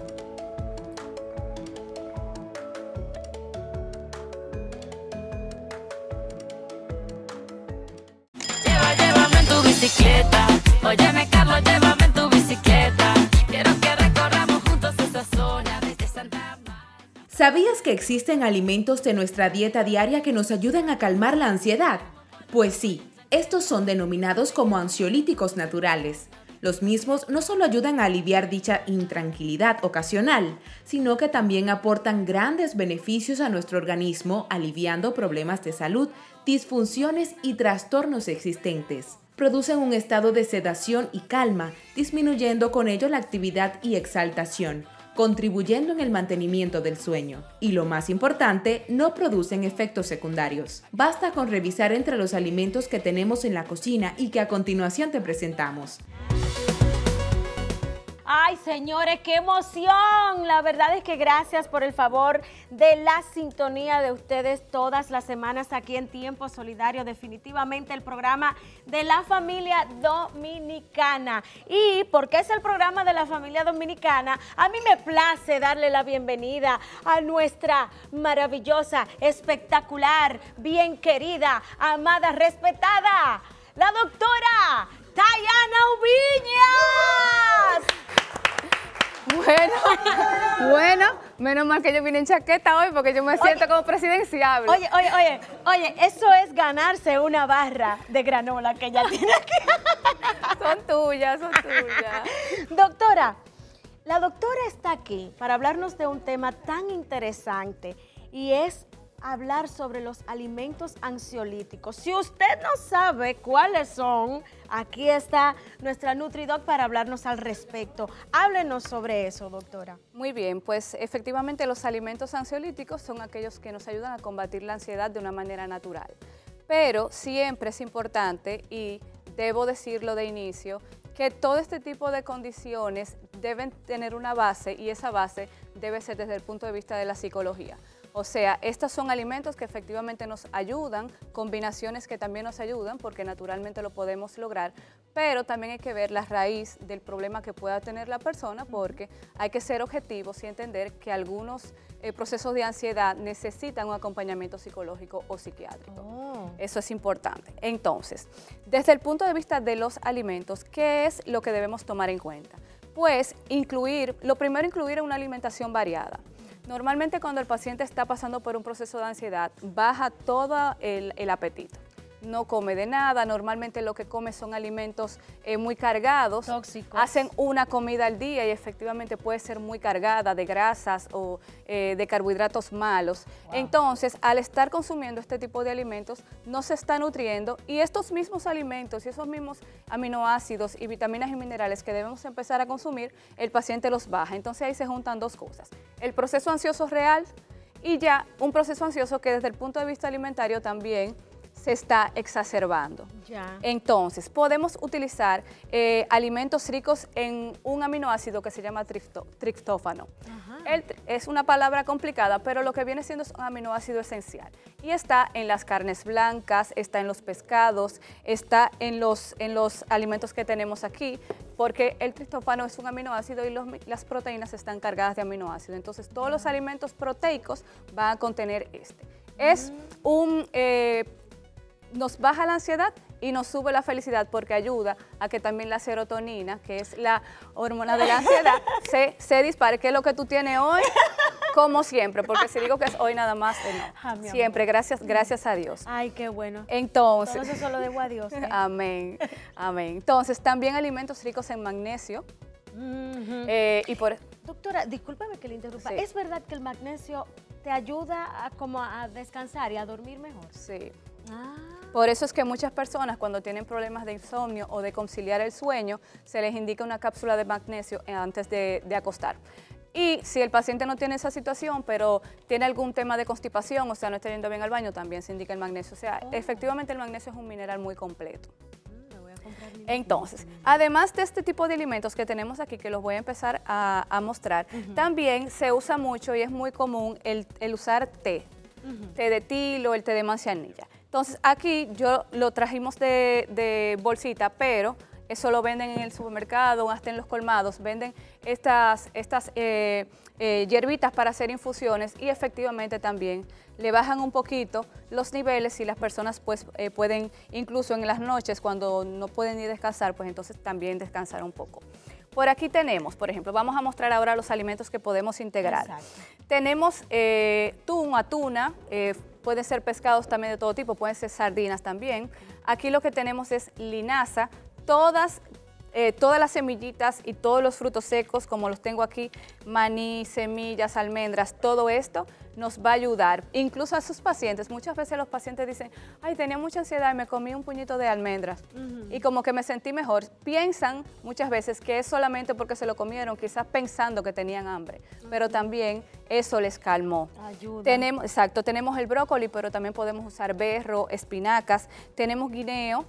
Lleva, llévame en tu bicicleta. Óyeme, Carlos, llévame en tu bicicleta. Quiero que recorramos juntos esa zona desde Santa Marta. ¿Sabías que existen alimentos de nuestra dieta diaria que nos ayudan a calmar la ansiedad? Pues sí, estos son denominados como ansiolíticos naturales. Los mismos no solo ayudan a aliviar dicha intranquilidad ocasional, sino que también aportan grandes beneficios a nuestro organismo, aliviando problemas de salud, disfunciones y trastornos existentes. Producen un estado de sedación y calma, disminuyendo con ello la actividad y exaltación, contribuyendo en el mantenimiento del sueño. Y lo más importante, no producen efectos secundarios. Basta con revisar entre los alimentos que tenemos en la cocina y que a continuación te presentamos. Ay, señores, qué emoción. La verdad es que gracias por el favor de la sintonía de ustedes todas las semanas aquí en Tiempo Solidario. Definitivamente el programa de la familia dominicana. Y porque es el programa de la familia dominicana, a mí me place darle la bienvenida a nuestra maravillosa, espectacular, bien querida, amada, respetada, la doctora Tayana Ubiñas. Bueno, bueno, menos mal que yo vine en chaqueta hoy porque yo me siento oye, como presidenciable. Oye, oye, oye, oye, eso es ganarse una barra de granola que ella tiene aquí. Son tuyas, son tuyas. Doctora, la doctora está aquí para hablarnos de un tema tan interesante y es hablar sobre los alimentos ansiolíticos. Si usted no sabe cuáles son, aquí está nuestra NutriDoc para hablarnos al respecto. Háblenos sobre eso, doctora. Muy bien, pues efectivamente los alimentos ansiolíticos son aquellos que nos ayudan a combatir la ansiedad de una manera natural. Pero siempre es importante, y debo decirlo de inicio, que todo este tipo de condiciones deben tener una base, y esa base debe ser desde el punto de vista de la psicología. O sea, estos son alimentos que efectivamente nos ayudan, combinaciones que también nos ayudan, porque naturalmente lo podemos lograr, pero también hay que ver la raíz del problema que pueda tener la persona, porque hay que ser objetivos y entender que algunos eh, procesos de ansiedad necesitan un acompañamiento psicológico o psiquiátrico. Oh. Eso es importante. Entonces, desde el punto de vista de los alimentos, ¿qué es lo que debemos tomar en cuenta? Pues incluir, lo primero, incluir una alimentación variada. Normalmente cuando el paciente está pasando por un proceso de ansiedad, baja todo el, el apetito. No come de nada, normalmente lo que come son alimentos eh, muy cargados. Tóxicos. Hacen una comida al día y efectivamente puede ser muy cargada de grasas o eh, de carbohidratos malos. Wow. Entonces, al estar consumiendo este tipo de alimentos, no se está nutriendo, y estos mismos alimentos y esos mismos aminoácidos y vitaminas y minerales que debemos empezar a consumir, el paciente los baja. Entonces ahí se juntan dos cosas: el proceso ansioso real y ya un proceso ansioso que desde el punto de vista alimentario también se está exacerbando. Ya. Entonces, podemos utilizar eh, alimentos ricos en un aminoácido que se llama triptó, triptófano. El, es una palabra complicada, pero lo que viene siendo es un aminoácido esencial. Y está en las carnes blancas, está en los pescados, está en los, en los alimentos que tenemos aquí, porque el triptófano es un aminoácido y los, las proteínas están cargadas de aminoácido. Entonces, todos los alimentos proteicos van a contener este. Es un... Eh, nos baja la ansiedad y nos sube la felicidad, porque ayuda a que también la serotonina, que es la hormona de la ansiedad, se, se dispare, que es lo que tú tienes hoy, como siempre, porque si digo que es hoy nada más, eh, no. Ah, siempre, gracias, gracias a Dios. Ay, qué bueno. Entonces, todo eso solo debo a Dios. ¿eh? Amén, amén. Entonces, también alimentos ricos en magnesio. Uh-huh. eh, y por... Doctora, discúlpame que le interrumpa. Sí. ¿Es verdad que el magnesio te ayuda a, como a descansar y a dormir mejor? Sí. Ah. Por eso es que muchas personas, cuando tienen problemas de insomnio o de conciliar el sueño, se les indica una cápsula de magnesio antes de, de acostar. Y si el paciente no tiene esa situación, pero tiene algún tema de constipación, o sea, no está yendo bien al baño, también se indica el magnesio. O sea, oh. efectivamente el magnesio es un mineral muy completo. Entonces, además de este tipo de alimentos que tenemos aquí, que los voy a empezar a, a mostrar, uh-huh. también se usa mucho y es muy común el, el usar té, uh-huh. té de tilo, el té de manzanilla. Entonces, aquí yo lo trajimos de, de bolsita, pero eso lo venden en el supermercado, hasta en los colmados, venden estas, estas eh, eh, hierbitas para hacer infusiones, y efectivamente también le bajan un poquito los niveles, y las personas pues eh, pueden, incluso en las noches cuando no pueden ni descansar, pues entonces también descansar un poco. Por aquí tenemos, por ejemplo, vamos a mostrar ahora los alimentos que podemos integrar. Exacto. Tenemos eh, atún, atuna, eh, pueden ser pescados también de todo tipo, pueden ser sardinas también. Aquí lo que tenemos es linaza, todas, eh, todas las semillitas y todos los frutos secos, como los tengo aquí, maní, semillas, almendras, todo esto nos va a ayudar. Incluso a sus pacientes, muchas veces los pacientes dicen, ay, tenía mucha ansiedad y me comí un puñito de almendras uh-huh. y como que me sentí mejor. Piensan muchas veces que es solamente porque se lo comieron, quizás pensando que tenían hambre, uh-huh. pero también eso les calmó. Ayuda. Tenemos, exacto, tenemos el brócoli, pero también podemos usar berro, espinacas, tenemos guineo.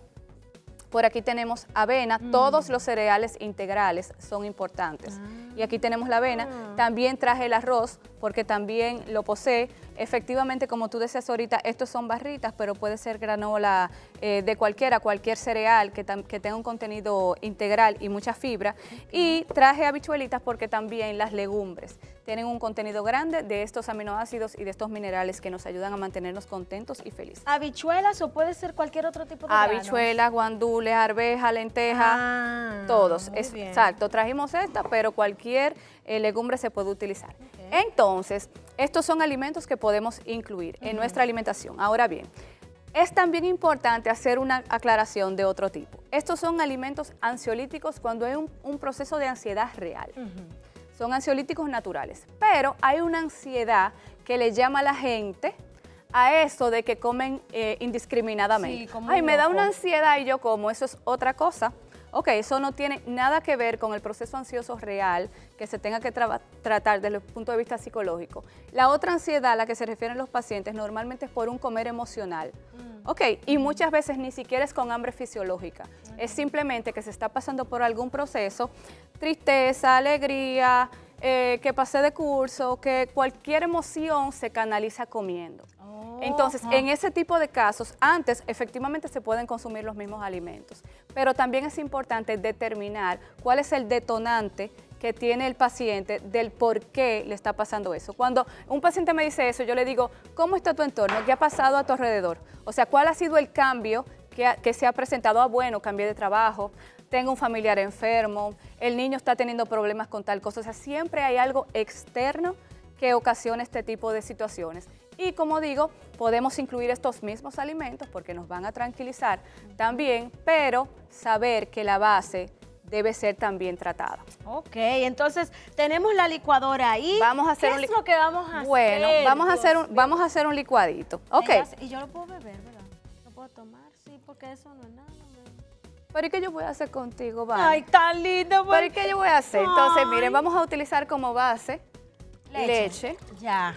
Por aquí tenemos avena, mm. todos los cereales integrales son importantes. Ah. Y aquí tenemos la avena. Ah. También traje el arroz, porque también lo posee. Efectivamente, como tú decías ahorita, estos son barritas, pero puede ser granola eh, de cualquiera, cualquier cereal que, que tenga un contenido integral y mucha fibra. Okay. Y traje habichuelitas porque también las legumbres tienen un contenido grande de estos aminoácidos y de estos minerales que nos ayudan a mantenernos contentos y felices. ¿Habichuelas o puede ser cualquier otro tipo de Habichuelas, guandules, arveja, lenteja, ah, todos. Muy es, bien. Exacto, trajimos esta, pero cualquier eh, legumbre se puede utilizar. Okay. Entonces, estos son alimentos que podemos incluir uh-huh. en nuestra alimentación. Ahora bien, es también importante hacer una aclaración de otro tipo. Estos son alimentos ansiolíticos cuando hay un, un proceso de ansiedad real. Uh-huh. Son ansiolíticos naturales, pero hay una ansiedad que le llama a la gente a eso de que comen eh, indiscriminadamente. Sí, Ay, me da una ansiedad y yo como, eso es otra cosa. Ok, eso no tiene nada que ver con el proceso ansioso real que se tenga que tra tratar desde el punto de vista psicológico. La otra ansiedad a la que se refieren los pacientes normalmente es por un comer emocional. Mm. Ok, y muchas veces ni siquiera es con hambre fisiológica. Mm. Es simplemente que se está pasando por algún proceso, tristeza, alegría, eh, que pasé de curso, que cualquier emoción se canaliza comiendo. Entonces, en ese tipo de casos, antes efectivamente se pueden consumir los mismos alimentos, pero también es importante determinar cuál es el detonante que tiene el paciente del por qué le está pasando eso. Cuando un paciente me dice eso, yo le digo, ¿cómo está tu entorno? ¿Qué ha pasado a tu alrededor? O sea, ¿cuál ha sido el cambio que, ha, que se ha presentado? Ah, bueno, cambié de trabajo, tengo un familiar enfermo, el niño está teniendo problemas con tal cosa. O sea, siempre hay algo externo que ocasiona este tipo de situaciones. Y como digo, podemos incluir estos mismos alimentos porque nos van a tranquilizar también, pero saber que la base debe ser también tratada. Ok, entonces tenemos la licuadora ahí. Vamos a hacer ¿Qué es lo que vamos a bueno, hacer? Bueno, vamos a hacer un, vamos a hacer un licuadito. Ok. Y yo lo puedo beber, ¿verdad? ¿Lo puedo tomar? Sí, porque eso no es nada. ¿Pero y qué yo voy a hacer contigo, Vane? Ay, tan lindo. ¿Pero y qué yo voy a hacer? Entonces, miren, vamos a utilizar como base leche. leche. Ya.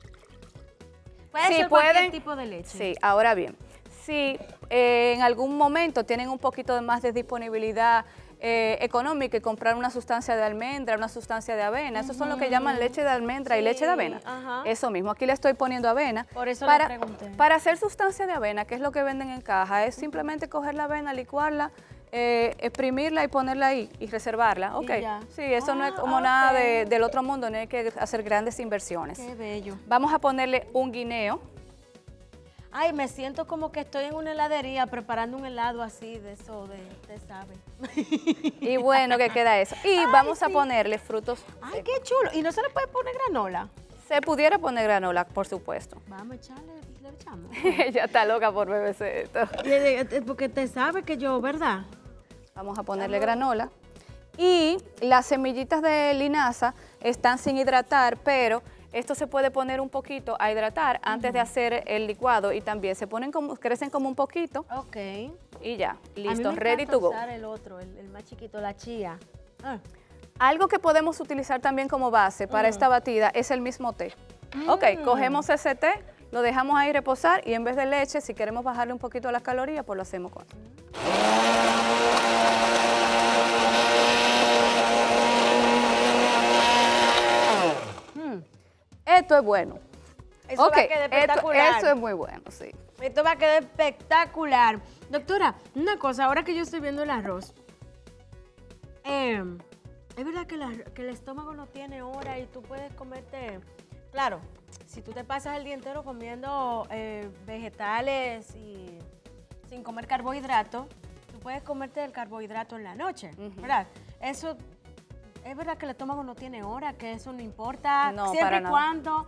Puede sí, ser pueden, cualquier tipo de leche. Sí, ahora bien, si eh, en algún momento tienen un poquito más de disponibilidad eh, económica y comprar una sustancia de almendra, una sustancia de avena, uh-huh. Esos son lo que llaman leche de almendra sí. y leche de avena. Uh-huh. Eso mismo, aquí le estoy poniendo avena. Por eso para, le pregunté. Para hacer sustancia de avena, que es lo que venden en caja, es simplemente coger la avena, licuarla, Eh, exprimirla y ponerla ahí y reservarla. Ok, sí, eso ah, no es como okay. nada de, del otro mundo, no hay que hacer grandes inversiones. Qué bello. Vamos a ponerle un guineo. Ay, me siento como que estoy en una heladería preparando un helado así de eso, de, usted sabe. Y bueno, que queda eso. Y Ay, vamos sí. a ponerle frutos. Ay, qué chulo. ¿Y no se le puede poner granola? Se pudiera poner granola, por supuesto. Vamos a echarle, le echamos. Ella está loca por beberse esto. Porque te sabe que yo, ¿verdad? Vamos a ponerle granola. Y las semillitas de linaza están sin hidratar, pero esto se puede poner un poquito a hidratar uh-huh. antes de hacer el licuado y también se ponen como, crecen como un poquito. Ok. Y ya, listo, a mí me ready to go. Usar el otro, el, el más chiquito, la chía. Ah. Algo que podemos utilizar también como base para uh-huh. esta batida es el mismo té. Uh-huh. Ok, cogemos ese té, lo dejamos ahí reposar y en vez de leche, si queremos bajarle un poquito las calorías, pues lo hacemos con. Esto es bueno. Eso okay. va a quedar espectacular. Esto, eso es muy bueno, sí. Esto va a quedar espectacular. Doctora, una cosa, ahora que yo estoy viendo el arroz, eh, es verdad que, la, que el estómago no tiene hora y tú puedes comerte, claro, si tú te pasas el día entero comiendo eh, vegetales y sin comer carbohidratos, tú puedes comerte el carbohidrato en la noche, uh-huh. ¿verdad? Eso Es verdad que el estómago no tiene hora, que eso no importa, No, siempre para y nada. cuando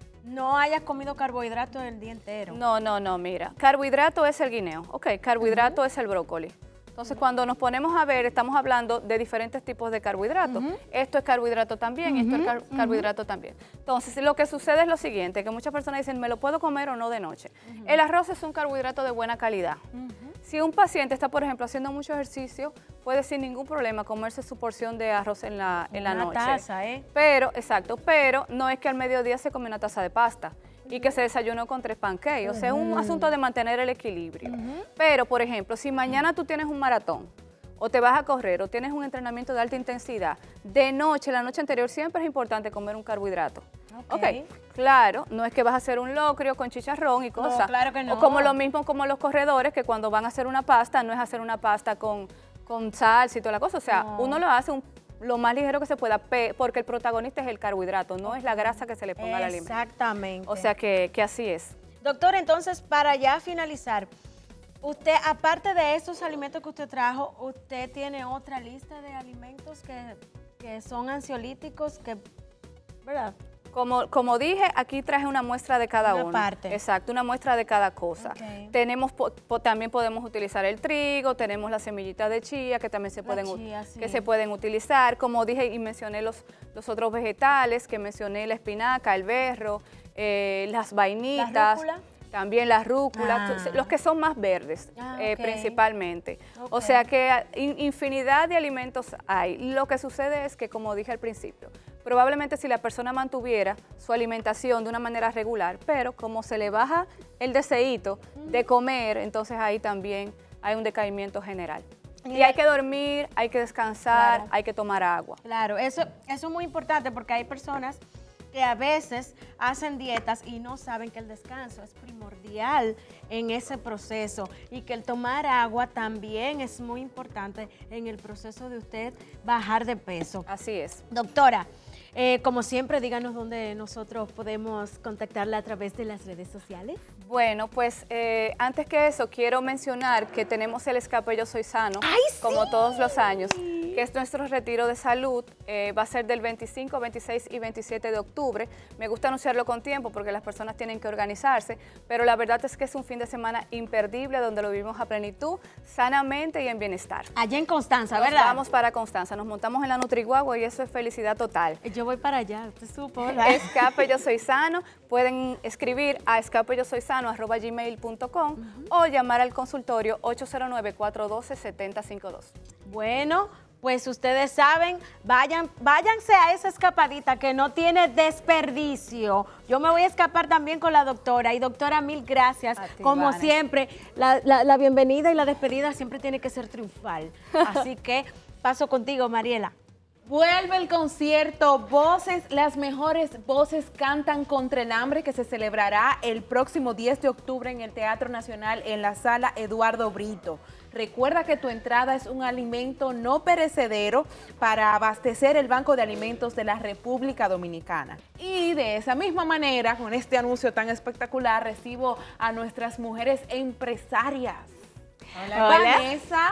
no hayas comido carbohidratos el día entero. No, no, no, mira. Carbohidrato es el guineo. Ok, carbohidrato es el brócoli. Entonces, cuando nos ponemos a ver, estamos hablando de diferentes tipos de carbohidratos. Esto es carbohidrato también, esto es car- carbohidrato también. Entonces, lo que sucede es lo siguiente, que muchas personas dicen, ¿me lo puedo comer o no de noche? El arroz es un carbohidrato de buena calidad. Si un paciente está, por ejemplo, haciendo mucho ejercicio, puede sin ningún problema comerse su porción de arroz en la, en la Una noche. taza, ¿eh? Pero, exacto, pero no es que al mediodía se come una taza de pasta y que se desayunó con tres pancakes. O sea, es un Ujú. asunto de mantener el equilibrio. Pero, por ejemplo, si mañana tú tienes un maratón, o te vas a correr, o tienes un entrenamiento de alta intensidad, de noche, la noche anterior, siempre es importante comer un carbohidrato. Ok. Ok, claro, no es que vas a hacer un locrio con chicharrón y cosas. claro que no. O como lo mismo como los corredores, que cuando van a hacer una pasta, no es hacer una pasta con, con salsa y toda la cosa. O sea, No. uno lo hace un- lo más ligero que se pueda, pe- porque el protagonista es el carbohidrato, no es la grasa que se le ponga al alimento. Exactamente. O sea que, que así es. Doctor, entonces, para ya finalizar, usted, aparte de estos alimentos que usted trajo, ¿usted tiene otra lista de alimentos que, que son ansiolíticos, que, verdad? Como, como dije, aquí traje una muestra de cada Una uno. parte. Exacto, una muestra de cada cosa. Ok. Tenemos, po- po- también podemos utilizar el trigo, tenemos las semillitas de chía que también se La pueden, u- chía, sí. que se pueden utilizar. Como dije y mencioné los, los otros vegetales, que mencioné la espinaca, el berro, eh, las vainitas. ¿La rúcula? También las rúculas, Ah. los que son más verdes, Ah, eh, ok. principalmente. O Ok. sea que ah, in- infinidad de alimentos hay. Lo que sucede es que, como dije al principio, probablemente si la persona mantuviera su alimentación de una manera regular, pero como se le baja el deseíto de comer, entonces ahí también hay un decaimiento general. Y hay que dormir, hay que descansar, Claro. hay que tomar agua. Claro, eso, eso es muy importante porque hay personas que a veces hacen dietas y no saben que el descanso es primordial en ese proceso y que el tomar agua también es muy importante en el proceso de usted bajar de peso. Así es. Doctora, eh, como siempre, díganos dónde nosotros podemos contactarla a través de las redes sociales. Bueno, pues eh, antes que eso, quiero mencionar que tenemos el Escape Yo Soy Sano, como todos los años, que es nuestro retiro de salud. Eh, va a ser del veinticinco, veintiséis y veintisiete de octubre. Me gusta anunciarlo con tiempo porque las personas tienen que organizarse, pero la verdad es que es un fin de semana imperdible donde lo vivimos a plenitud, sanamente y en bienestar. Allá en Constanza, Nos ¿verdad? vamos para Constanza, nos montamos en la Nutriguagua y eso es felicidad total. Yo voy para allá, usted supo, ¿verdad? Escape Yo Soy Sano, pueden escribir a escape yo soy sano arroba gmail punto com o llamar al consultorio ocho cero nueve, cuatro uno dos, siete cero cinco dos. Bueno, pues ustedes saben, vayan, váyanse a esa escapadita que no tiene desperdicio. Yo me voy a escapar también con la doctora. Y doctora, mil gracias. ti, Como Vane. siempre, la, la- la bienvenida y la despedida siempre tiene que ser triunfal. Así que paso contigo, Mariela. Vuelve el concierto Voces, las mejores voces cantan contra el hambre, que se celebrará el próximo diez de octubre en el Teatro Nacional en la Sala Eduardo Brito. Recuerda que tu entrada es un alimento no perecedero para abastecer el Banco de Alimentos de la República Dominicana. Y de esa misma manera, con este anuncio tan espectacular, recibo a nuestras mujeres empresarias. Hola. Vanessa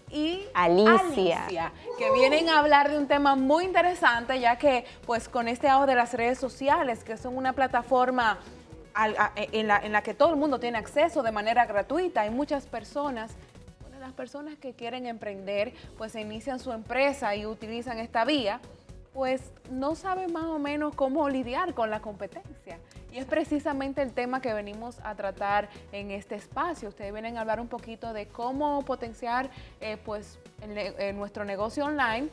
y Alicia. Alicia, que vienen a hablar de un tema muy interesante, ya que pues con este auge de las redes sociales, que son una plataforma al- a- en, la, en la que todo el mundo tiene acceso de manera gratuita, hay muchas personas, bueno, las personas que quieren emprender, pues inician su empresa y utilizan esta vía, pues no saben más o menos cómo lidiar con la competencia. Y es precisamente el tema que venimos a tratar en este espacio. Ustedes vienen a hablar un poquito de cómo potenciar eh, pues, el ne- eh, nuestro negocio online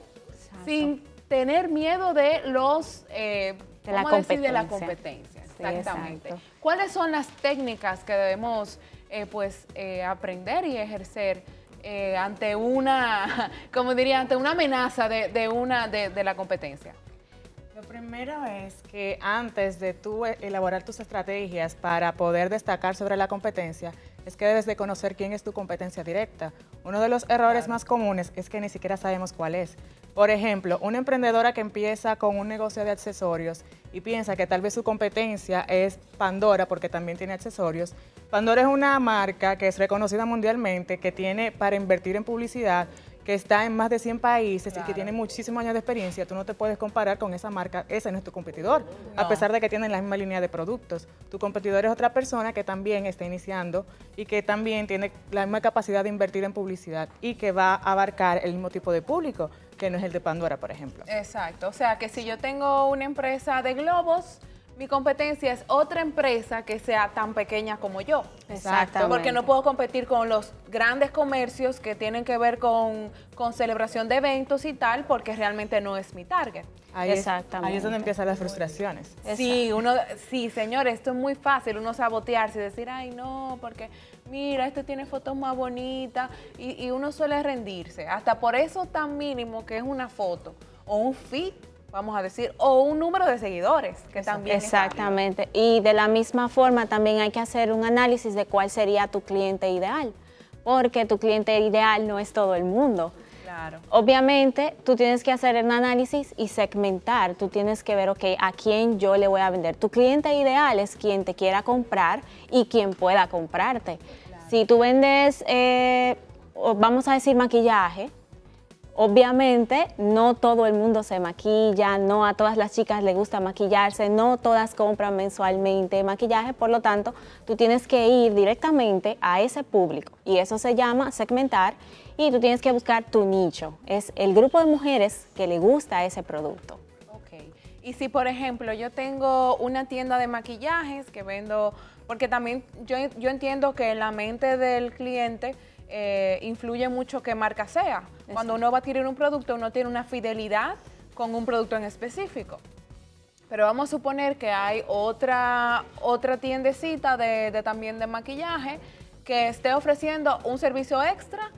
sin tener miedo de los eh, De la ¿cómo decir? de la competencia. competencia. Sí, Exactamente. exacto. ¿Cuáles son las técnicas que debemos eh, pues, eh, aprender y ejercer eh, ante una, como diría, ante una amenaza de, de una de, de la competencia? Lo primero es que antes de tú elaborar tus estrategias para poder destacar sobre la competencia, es que debes de conocer quién es tu competencia directa. Uno de los errores más comunes es que ni siquiera sabemos cuál es. Por ejemplo, una emprendedora que empieza con un negocio de accesorios y piensa que tal vez su competencia es Pandora, porque también tiene accesorios. Pandora es una marca que es reconocida mundialmente, que tiene para invertir en publicidad que está en más de cien países claro. y que tiene muchísimos años de experiencia, tú no te puedes comparar con esa marca, ese no es tu competidor, no. a pesar de que tienen la misma línea de productos. Tu competidor es otra persona que también está iniciando y que también tiene la misma capacidad de invertir en publicidad y que va a abarcar el mismo tipo de público, que no es el de Pandora, por ejemplo. Exacto, o sea que si yo tengo una empresa de globos, mi competencia es otra empresa que sea tan pequeña como yo. Exacto. Porque no puedo competir con los grandes comercios que tienen que ver con, con celebración de eventos y tal, porque realmente no es mi target. Ahí Exactamente. Es, ahí es donde empiezan las frustraciones. Exacto. Sí, uno, sí, señores, esto es muy fácil, uno sabotearse y decir, ay, no, porque mira, este tiene fotos más bonitas, y, y uno suele rendirse, hasta por eso tan mínimo que es una foto o un feed, vamos a decir, o un número de seguidores, que también Exactamente, y de la misma forma también hay que hacer un análisis de cuál sería tu cliente ideal, porque tu cliente ideal no es todo el mundo. Claro. Obviamente, tú tienes que hacer un análisis y segmentar, tú tienes que ver, ok, a quién yo le voy a vender. Tu cliente ideal es quien te quiera comprar y quien pueda comprarte. Claro. Si tú vendes, eh, vamos a decir maquillaje, obviamente no todo el mundo se maquilla, no a todas las chicas les gusta maquillarse, no todas compran mensualmente maquillaje, por lo tanto tú tienes que ir directamente a ese público y eso se llama segmentar y tú tienes que buscar tu nicho, es el grupo de mujeres que le gusta ese producto. Ok, y si por ejemplo yo tengo una tienda de maquillajes que vendo, porque también yo, yo entiendo que en la mente del cliente Eh, influye mucho qué marca sea. Exacto. Cuando uno va a adquirir un producto, uno tiene una fidelidad con un producto en específico. Pero vamos a suponer que hay otra, otra tiendecita de, de también de maquillaje que esté ofreciendo un servicio extra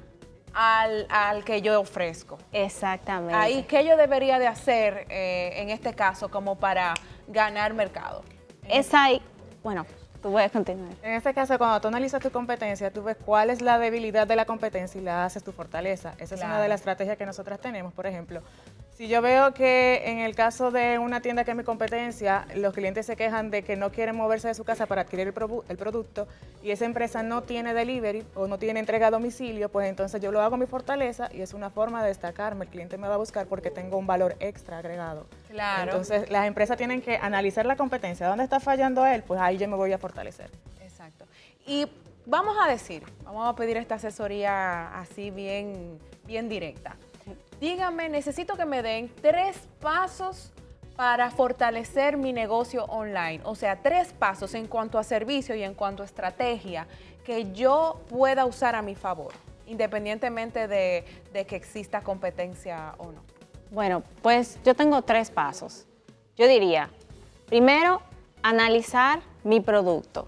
al, al que yo ofrezco. Exactamente. Ahí, ¿qué yo debería de hacer eh, en este caso como para ganar mercado? Es ahí, bueno, tú puedes continuar. En este caso, cuando tú analizas tu competencia, tú ves cuál es la debilidad de la competencia y la haces tu fortaleza. Esa claro. es una de las estrategias que nosotras tenemos. Por ejemplo, si yo veo que en el caso de una tienda que es mi competencia, los clientes se quejan de que no quieren moverse de su casa para adquirir el, pro el producto y esa empresa no tiene delivery o no tiene entrega a domicilio, pues entonces yo lo hago mi fortaleza y es una forma de destacarme. El cliente me va a buscar porque tengo un valor extra agregado. Claro. Entonces, las empresas tienen que analizar la competencia. ¿Dónde está fallando él? Pues ahí yo me voy a fortalecer. Exacto. Y vamos a decir, vamos a pedir esta asesoría así bien, bien directa. Dígame, necesito que me den tres pasos para fortalecer mi negocio online. O sea, tres pasos en cuanto a servicio y en cuanto a estrategia que yo pueda usar a mi favor, independientemente de, de que exista competencia o no. Bueno, pues yo tengo tres pasos. Yo diría, primero, analizar mi producto.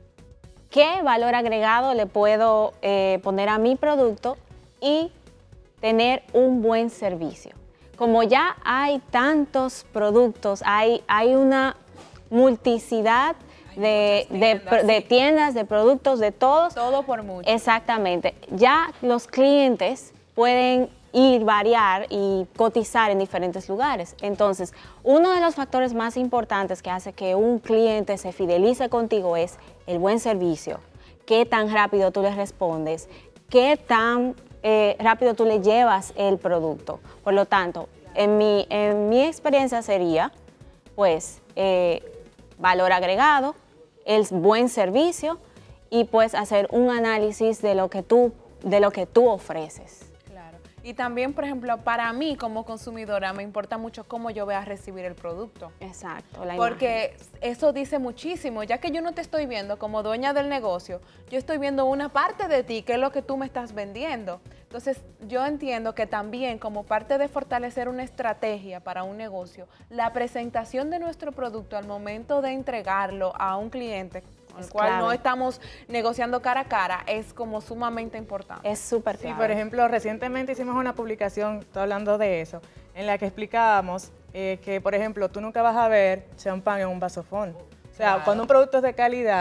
¿Qué valor agregado le puedo eh, poner a mi producto? Y tener un buen servicio. Como ya hay tantos productos, hay, hay una multiplicidad de, tiendas, de, de tiendas, de productos, de todos. Todo por mucho. Exactamente. Ya los clientes pueden ir, variar y cotizar en diferentes lugares. Entonces, uno de los factores más importantes que hace que un cliente se fidelice contigo es el buen servicio. Qué tan rápido tú le respondes, qué tan Eh, rápido tú le llevas el producto. Por lo tanto, en mi, en mi experiencia sería, pues, eh, valor agregado, el buen servicio y pues hacer un análisis de lo que tú, de lo que tú ofreces. Claro. Y también, por ejemplo, para mí como consumidora me importa mucho cómo yo voy a recibir el producto. Exacto. La Porque imagen. eso dice muchísimo, ya que yo no te estoy viendo como dueña del negocio, yo estoy viendo una parte de ti, que es lo que tú me estás vendiendo. Entonces, yo entiendo que también como parte de fortalecer una estrategia para un negocio, la presentación de nuestro producto al momento de entregarlo a un cliente, con el cual clave. no estamos negociando cara a cara, es como sumamente importante. Es súper clave. Sí, por ejemplo, recientemente hicimos una publicación, estoy hablando de eso, en la que explicábamos eh, que, por ejemplo, tú nunca vas a ver champán en un vasofón. O sea, claro. cuando un producto es de calidad,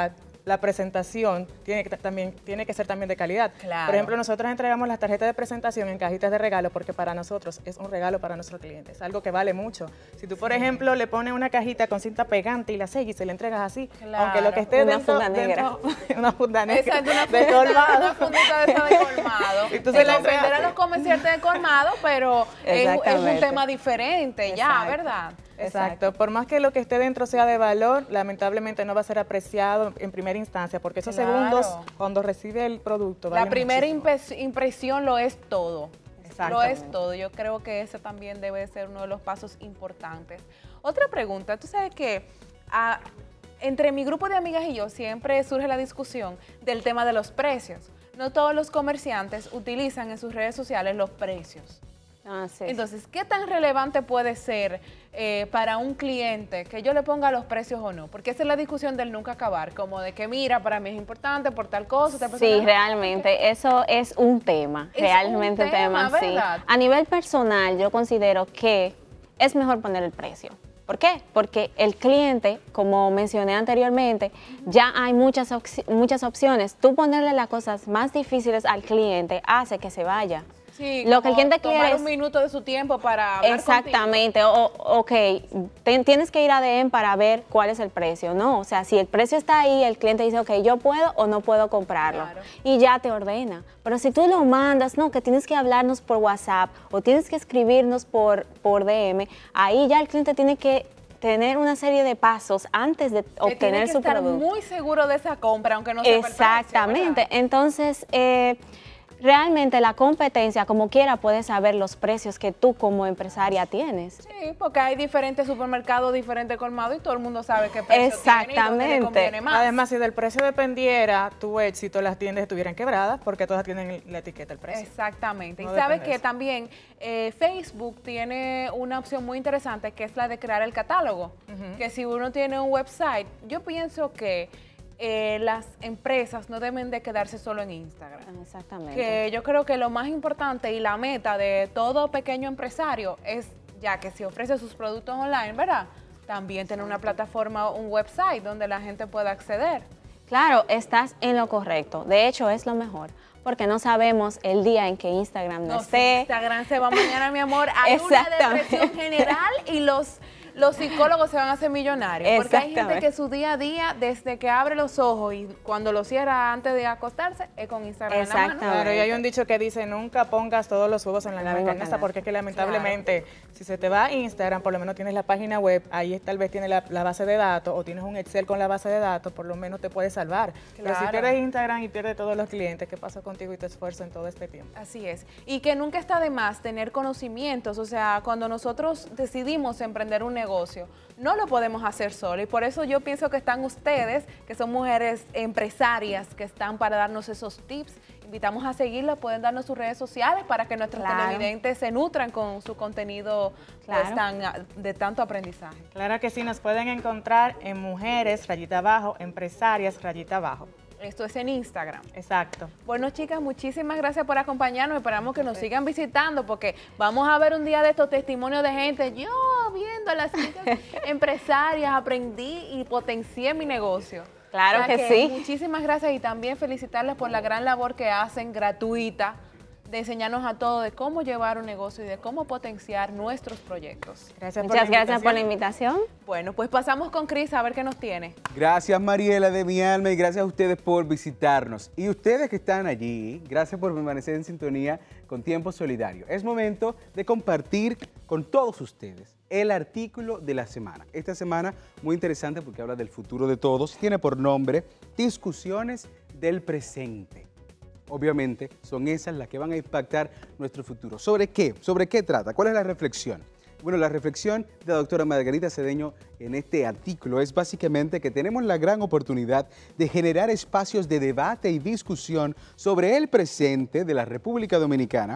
la presentación tiene que, también, tiene que ser también de calidad. Claro. Por ejemplo, nosotros entregamos las tarjetas de presentación en cajitas de regalo porque para nosotros es un regalo para nuestros clientes, es algo que vale mucho. Si tú, por ejemplo, le pones una cajita con cinta pegante y la sellas y se la entregas así, Claro. aunque lo que esté Una dentro, funda negra. dentro- una funda negra Exacto, una de fundita, colmado. una fundita de esa de colmado. Y tú Se se le la ofenderá a entregas. los comerciantes de colmado, pero es, es un Exactamente. tema diferente ya, Exacto. ¿verdad? Exacto. Por más que lo que esté dentro sea de valor, lamentablemente no va a ser apreciado en primera instancia, porque esos Claro. segundos cuando recibe el producto La valen primera muchísimo. impes- impresión lo es todo. Lo Exactamente. es todo. Yo creo que ese también debe ser uno de los pasos importantes. Otra pregunta, tú sabes que ah, entre mi grupo de amigas y yo siempre surge la discusión del tema de los precios. No todos los comerciantes utilizan en sus redes sociales los precios. Ah, sí. Entonces, ¿qué tan relevante puede ser eh, para un cliente que yo le ponga los precios o no? Porque esa es la discusión del nunca acabar, como de que mira, para mí es importante por tal cosa. Tal Sí, persona- realmente, eso es un tema, Es realmente un un tema, tema, sí. ¿verdad? A nivel personal, yo considero que es mejor poner el precio. ¿Por qué? Porque el cliente, como mencioné anteriormente, ya hay muchas, opci- muchas opciones. Tú ponerle las cosas más difíciles al cliente hace que se vaya. Sí, Lo que el como cliente tomar quiere un es- minuto de su tiempo para hablar Exactamente, o, ok, ten- tienes que ir a D M para ver cuál es el precio, ¿no? O sea, si el precio está ahí, el cliente dice, ok, yo puedo o no puedo comprarlo, Claro. y ya te ordena. Pero si tú lo mandas, no, que tienes que hablarnos por WhatsApp o tienes que escribirnos por, por D M, ahí ya el cliente tiene que tener una serie de pasos antes de Que tiene obtener que su estar producto. muy seguro de esa compra, aunque no sepa el precio, Exactamente. ¿verdad? Entonces, eh, realmente la competencia, como quiera, puede saber los precios que tú como empresaria tienes. Sí, porque hay diferentes supermercados, diferentes colmados y todo el mundo sabe qué precio tiene y dónde le Exactamente. conviene más. Además, si del precio dependiera tu éxito, las tiendas estuvieran quebradas porque todas tienen la etiqueta del precio. Exactamente. No y sabes depende de que eso. también eh, Facebook tiene una opción muy interesante que es la de crear el catálogo. Ujú. Que si uno tiene un website, yo pienso que eh, las empresas no deben de quedarse solo en Instagram. Exactamente. Que yo creo que lo más importante y la meta de todo pequeño empresario es, ya que si ofrece sus productos online, ¿verdad? También tener una plataforma, un website donde la gente pueda acceder. Claro, estás en lo correcto. De hecho, es lo mejor. Porque no sabemos el día en que Instagram no, No, si esté. Instagram se va mañana, mi amor. Hay una Exactamente. depresión general y los, los psicólogos se van a hacer millonarios. Porque hay gente Exactamente. que su día a día, desde que abre los ojos y cuando lo cierra antes de acostarse, es con Instagram en la mano. Claro, y hay un dicho que dice, nunca pongas todos los huevos en la, misma canasta, porque es que lamentablemente, si se te va a Instagram, por lo menos tienes la página web, ahí tal vez tienes la, la base de datos, o tienes un Excel con la base de datos, por lo menos te puede salvar. Pero si Claro. pierdes Instagram y pierdes todos los clientes, ¿qué pasó contigo y tu esfuerzo en todo este tiempo? Así es. Y que nunca está de más tener conocimientos. O sea, cuando nosotros decidimos emprender un negocio, no lo podemos hacer solo. Y por eso yo pienso que están ustedes, que son mujeres empresarias, que están para darnos esos tips. Invitamos a seguirla, pueden darnos sus redes sociales para que nuestros Claro. televidentes se nutran con su contenido pues, Claro. tan, de tanto aprendizaje. Claro que sí, nos pueden encontrar en Mujeres, rayita abajo, Empresarias, rayita abajo. Esto es en Instagram. Exacto. Bueno, chicas, muchísimas gracias por acompañarnos. Esperamos que nos sigan visitando porque vamos a ver un día de estos testimonios de gente. Yo, viendo a las chicas empresarias, aprendí y potencié mi negocio. Claro O sea que sí. Muchísimas gracias y también felicitarles por la gran labor que hacen gratuita de enseñarnos a todos de cómo llevar un negocio y de cómo potenciar nuestros proyectos. Gracias Muchas gracias por la invitación. Bueno, pues pasamos con Cris a ver qué nos tiene. Gracias, Mariela de mi alma, y gracias a ustedes por visitarnos. Y ustedes que están allí, gracias por permanecer en sintonía con Tiempo Solidario. Es momento de compartir con todos ustedes el artículo de la semana. Esta semana muy interesante porque habla del futuro de todos. Tiene por nombre Discusiones del presente. Obviamente son esas las que van a impactar nuestro futuro. ¿Sobre qué? ¿Sobre qué trata? ¿Cuál es la reflexión? Bueno, la reflexión de la doctora Margarita Cedeño en este artículo es básicamente que tenemos la gran oportunidad de generar espacios de debate y discusión sobre el presente de la República Dominicana,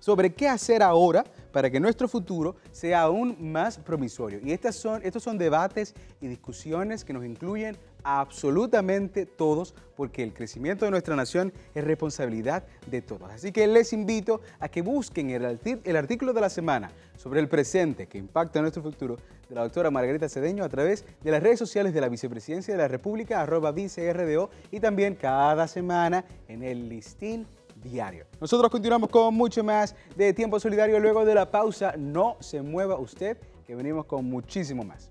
sobre qué hacer ahora para que nuestro futuro sea aún más promisorio. Y estas son, estos son debates y discusiones que nos incluyen a absolutamente todos, porque el crecimiento de nuestra nación es responsabilidad de todos. Así que les invito a que busquen el, arti- el artículo de la semana sobre el presente que impacta nuestro futuro de la doctora Margarita Cedeño a través de las redes sociales de la Vicepresidencia de la República, arroba vicerdo, y también cada semana en el Listín Diario. Nosotros continuamos con mucho más de Tiempo Solidario luego de la pausa. No se mueva usted, que venimos con muchísimo más.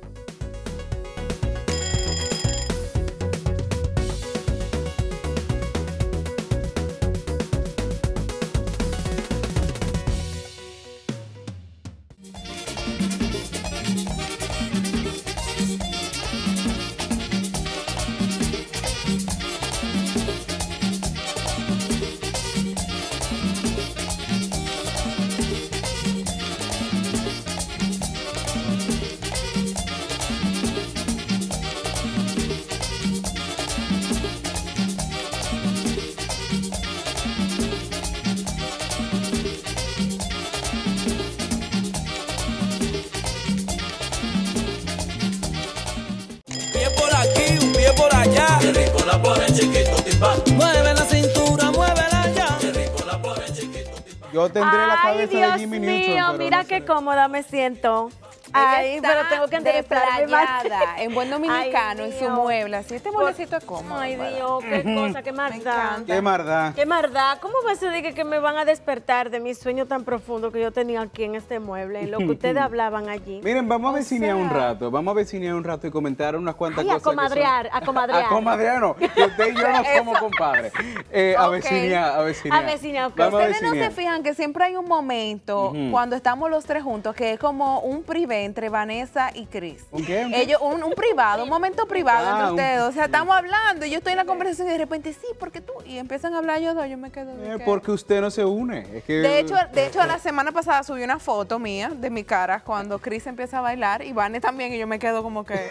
por allá. Qué rico la pone chiquito, tipa. Mueve la cintura, muévela ya. Qué rico la pone chiquito, tipa. Yo tendré la Ay, cabeza Dios de Jimmy mío, Neutron, pero mira no qué sé. cómoda me siento. Ella Ay, está pero tengo que enderezarme más. desplayada, en buen dominicano, Ay, en su Dios. mueble. Así este mueblecito es cómodo. Ay, ¿verdad? Dios, qué cosa, qué maldad. Qué maldad. Qué maldad. ¿Cómo va a ser de que, que me van a despertar de mi sueño tan profundo que yo tenía aquí en este mueble, en lo que ustedes hablaban allí? Miren, vamos a O vecinear un sea, rato, vamos a vecinear un rato y comentar unas cuantas Ay, a cosas. que son- comadrear, a comadrear. A comadrear no, que usted y yo no somos compadres. Eh, a Ok. vecinear, a vecinear. A vecinear, ok. Vamos a Ustedes no se vecinear. fijan que siempre hay un momento Ujú. cuando estamos los tres juntos que es como un privé entre Vanessa y Chris. ¿Un qué? ¿Un qué? Ellos, un, un privado, un momento privado Ah, entre un- ustedes. O sea, estamos hablando y yo estoy en la conversación y de repente, sí, porque tú. Y empiezan a hablar ellos dos, yo me quedo. de Eh, que- porque usted no se une. Es que, De hecho, de hecho, la semana pasada subí una foto mía de mi cara cuando Chris empieza a bailar y Vane también y yo me quedo como que...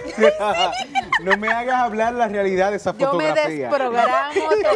no me hagas hablar la realidad de esa Yo me fotografía. desprogramo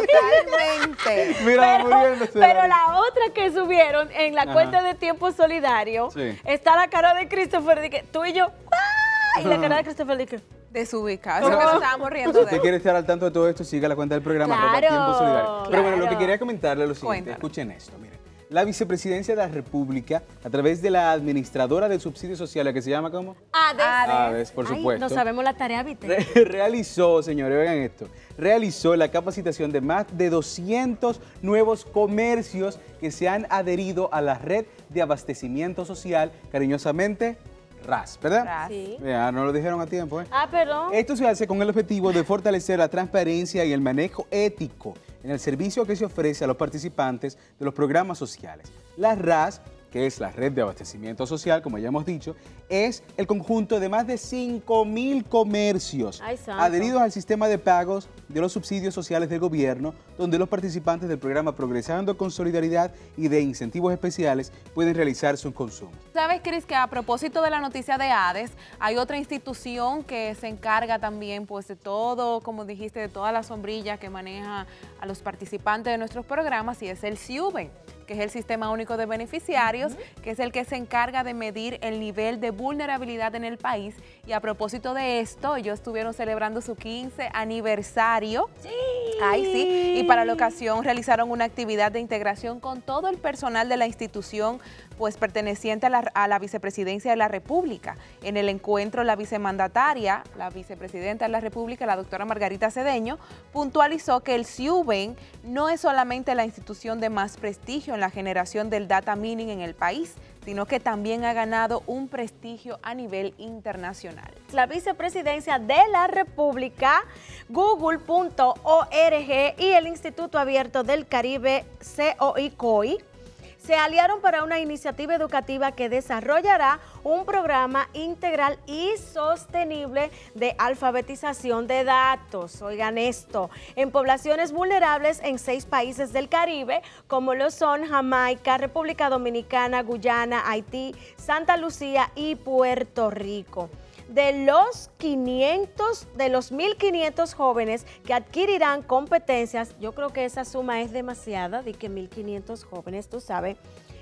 totalmente. Mira, Pero, muriéndose. pero la otra que subieron en la Ajá. cuenta de Tiempo Solidario, Sí. está la cara de Christopher, de que tú y yo, ¡ah! Y la cara de Christopher, de que, Desubicado. Eso que nos estábamos Si riendo de usted él. quiere estar al tanto de todo esto, siga la cuenta del programa Claro, arroba Tiempo Solidario. Pero bueno, lo que claro. quería comentarle es lo siguiente, Cuéntanos. escuchen esto, miren. La Vicepresidencia de la República, a través de la administradora del subsidio social, ¿la que se llama cómo? Ades. Aves, por Ay, supuesto. no sabemos la tarea, ¿viste? Re- realizó, señores, oigan esto, realizó la capacitación de más de doscientos nuevos comercios que se han adherido a la red de abastecimiento social, cariñosamente, R A S, ¿verdad? R A S. Sí. Ya, no lo dijeron a tiempo, ¿eh? Ah, perdón. Esto se hace con el objetivo de fortalecer la transparencia y el manejo ético en el servicio que se ofrece a los participantes de los programas sociales. La R A S, que es la Red de Abastecimiento Social, como ya hemos dicho, es el conjunto de más de cinco mil comercios Ay, santo. adheridos al sistema de pagos de los subsidios sociales del gobierno, donde los participantes del programa Progresando con Solidaridad y de incentivos especiales pueden realizar sus consumos. ¿Sabes, Cris, que a propósito de la noticia de Hades, hay otra institución que se encarga también, pues, de todo, como dijiste, de toda la sombrilla que maneja a los participantes de nuestros programas, y es el SIUBEN, que es el Sistema Único de Beneficiarios, que es el que se encarga de medir el nivel de vulnerabilidad en el país. Y a propósito de esto, ellos estuvieron celebrando su quince aniversario. Sí. Ay, sí. Y para la ocasión realizaron una actividad de integración con todo el personal de la institución, pues perteneciente a la, a la Vicepresidencia de la República. En el encuentro, la vicemandataria, la vicepresidenta de la República, la doctora Margarita Cedeño, puntualizó que el SIUBEN no es solamente la institución de más prestigio en la generación del data mining en el país, sino que también ha ganado un prestigio a nivel internacional. La Vicepresidencia de la República, Google punto org y el Instituto Abierto del Caribe, C O I C O I, se aliaron para una iniciativa educativa que desarrollará un programa integral y sostenible de alfabetización de datos. Oigan esto, en poblaciones vulnerables en seis países del Caribe, como lo son Jamaica, República Dominicana, Guyana, Haití, Santa Lucía y Puerto Rico. De los quinientos, de los mil quinientos jóvenes que adquirirán competencias, yo creo que esa suma es demasiada, de que mil quinientos jóvenes, tú sabes,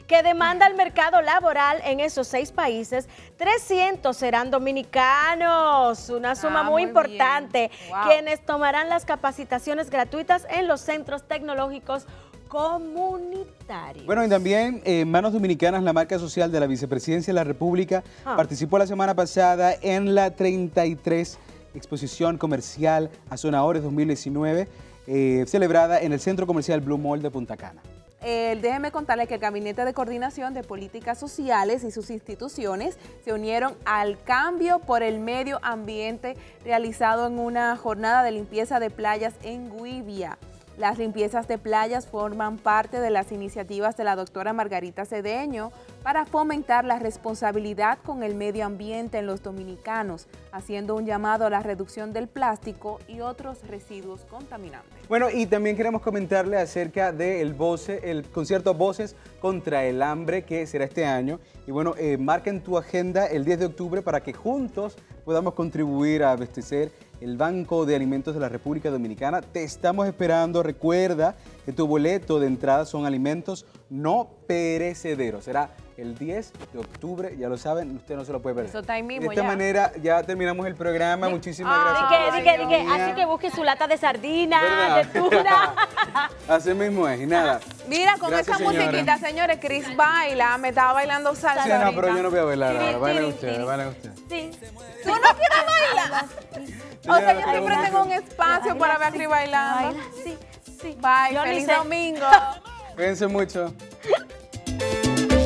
que demanda el mercado laboral en esos seis países, trescientos serán dominicanos, una suma Ah, muy, muy importante, bien. Wow. quienes tomarán las capacitaciones gratuitas en los centros tecnológicos comunitarios. Bueno, y también eh, Manos Dominicanas, la marca social de la Vicepresidencia de la República, Ah. participó la semana pasada en la treinta y tres Exposición Comercial Azonadores dos mil diecinueve, eh, celebrada en el Centro Comercial Blue Mall de Punta Cana. Eh, déjeme contarle que el Gabinete de Coordinación de Políticas Sociales y sus instituciones se unieron al cambio por el medio ambiente realizado en una jornada de limpieza de playas en Güivia. Las limpiezas de playas forman parte de las iniciativas de la doctora Margarita Cedeño para fomentar la responsabilidad con el medio ambiente en los dominicanos, haciendo un llamado a la reducción del plástico y otros residuos contaminantes. Bueno, y también queremos comentarle acerca del Voce, el concierto Voces contra el Hambre, que será este año. Y bueno, eh, marca en tu agenda el diez de octubre para que juntos podamos contribuir a abastecer el Banco de Alimentos de la República Dominicana. Te estamos esperando. Recuerda que tu boleto de entrada son alimentos no perecederos. Será el diez de octubre, ya lo saben, usted no se lo puede perder. Eso está ahí mismo De esta ya. manera ya terminamos el programa. Muchísimas Di gracias. que, por di la que, di que, sintonía. así que busque su lata de sardina, ¿Verdad? de tuna. Así mismo es, y nada. Mira, con Gracias, esa señora. musiquita, señores, Chris baila, me estaba bailando salsa. Sí, no, ahorita. pero yo no voy a bailar ahora. Tiri, Bailen tiri, ustedes, tiri. bailen ustedes. Sí. ¿Tú no quieres bailar? O sea, yo siempre Baila. tengo un espacio para ver a Chris bailando. Baila, sí, sí. Bye, Yo ni feliz sé. domingo. Cuídense mucho.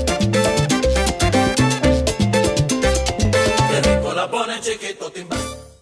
Qué rico la pone chiquito timba.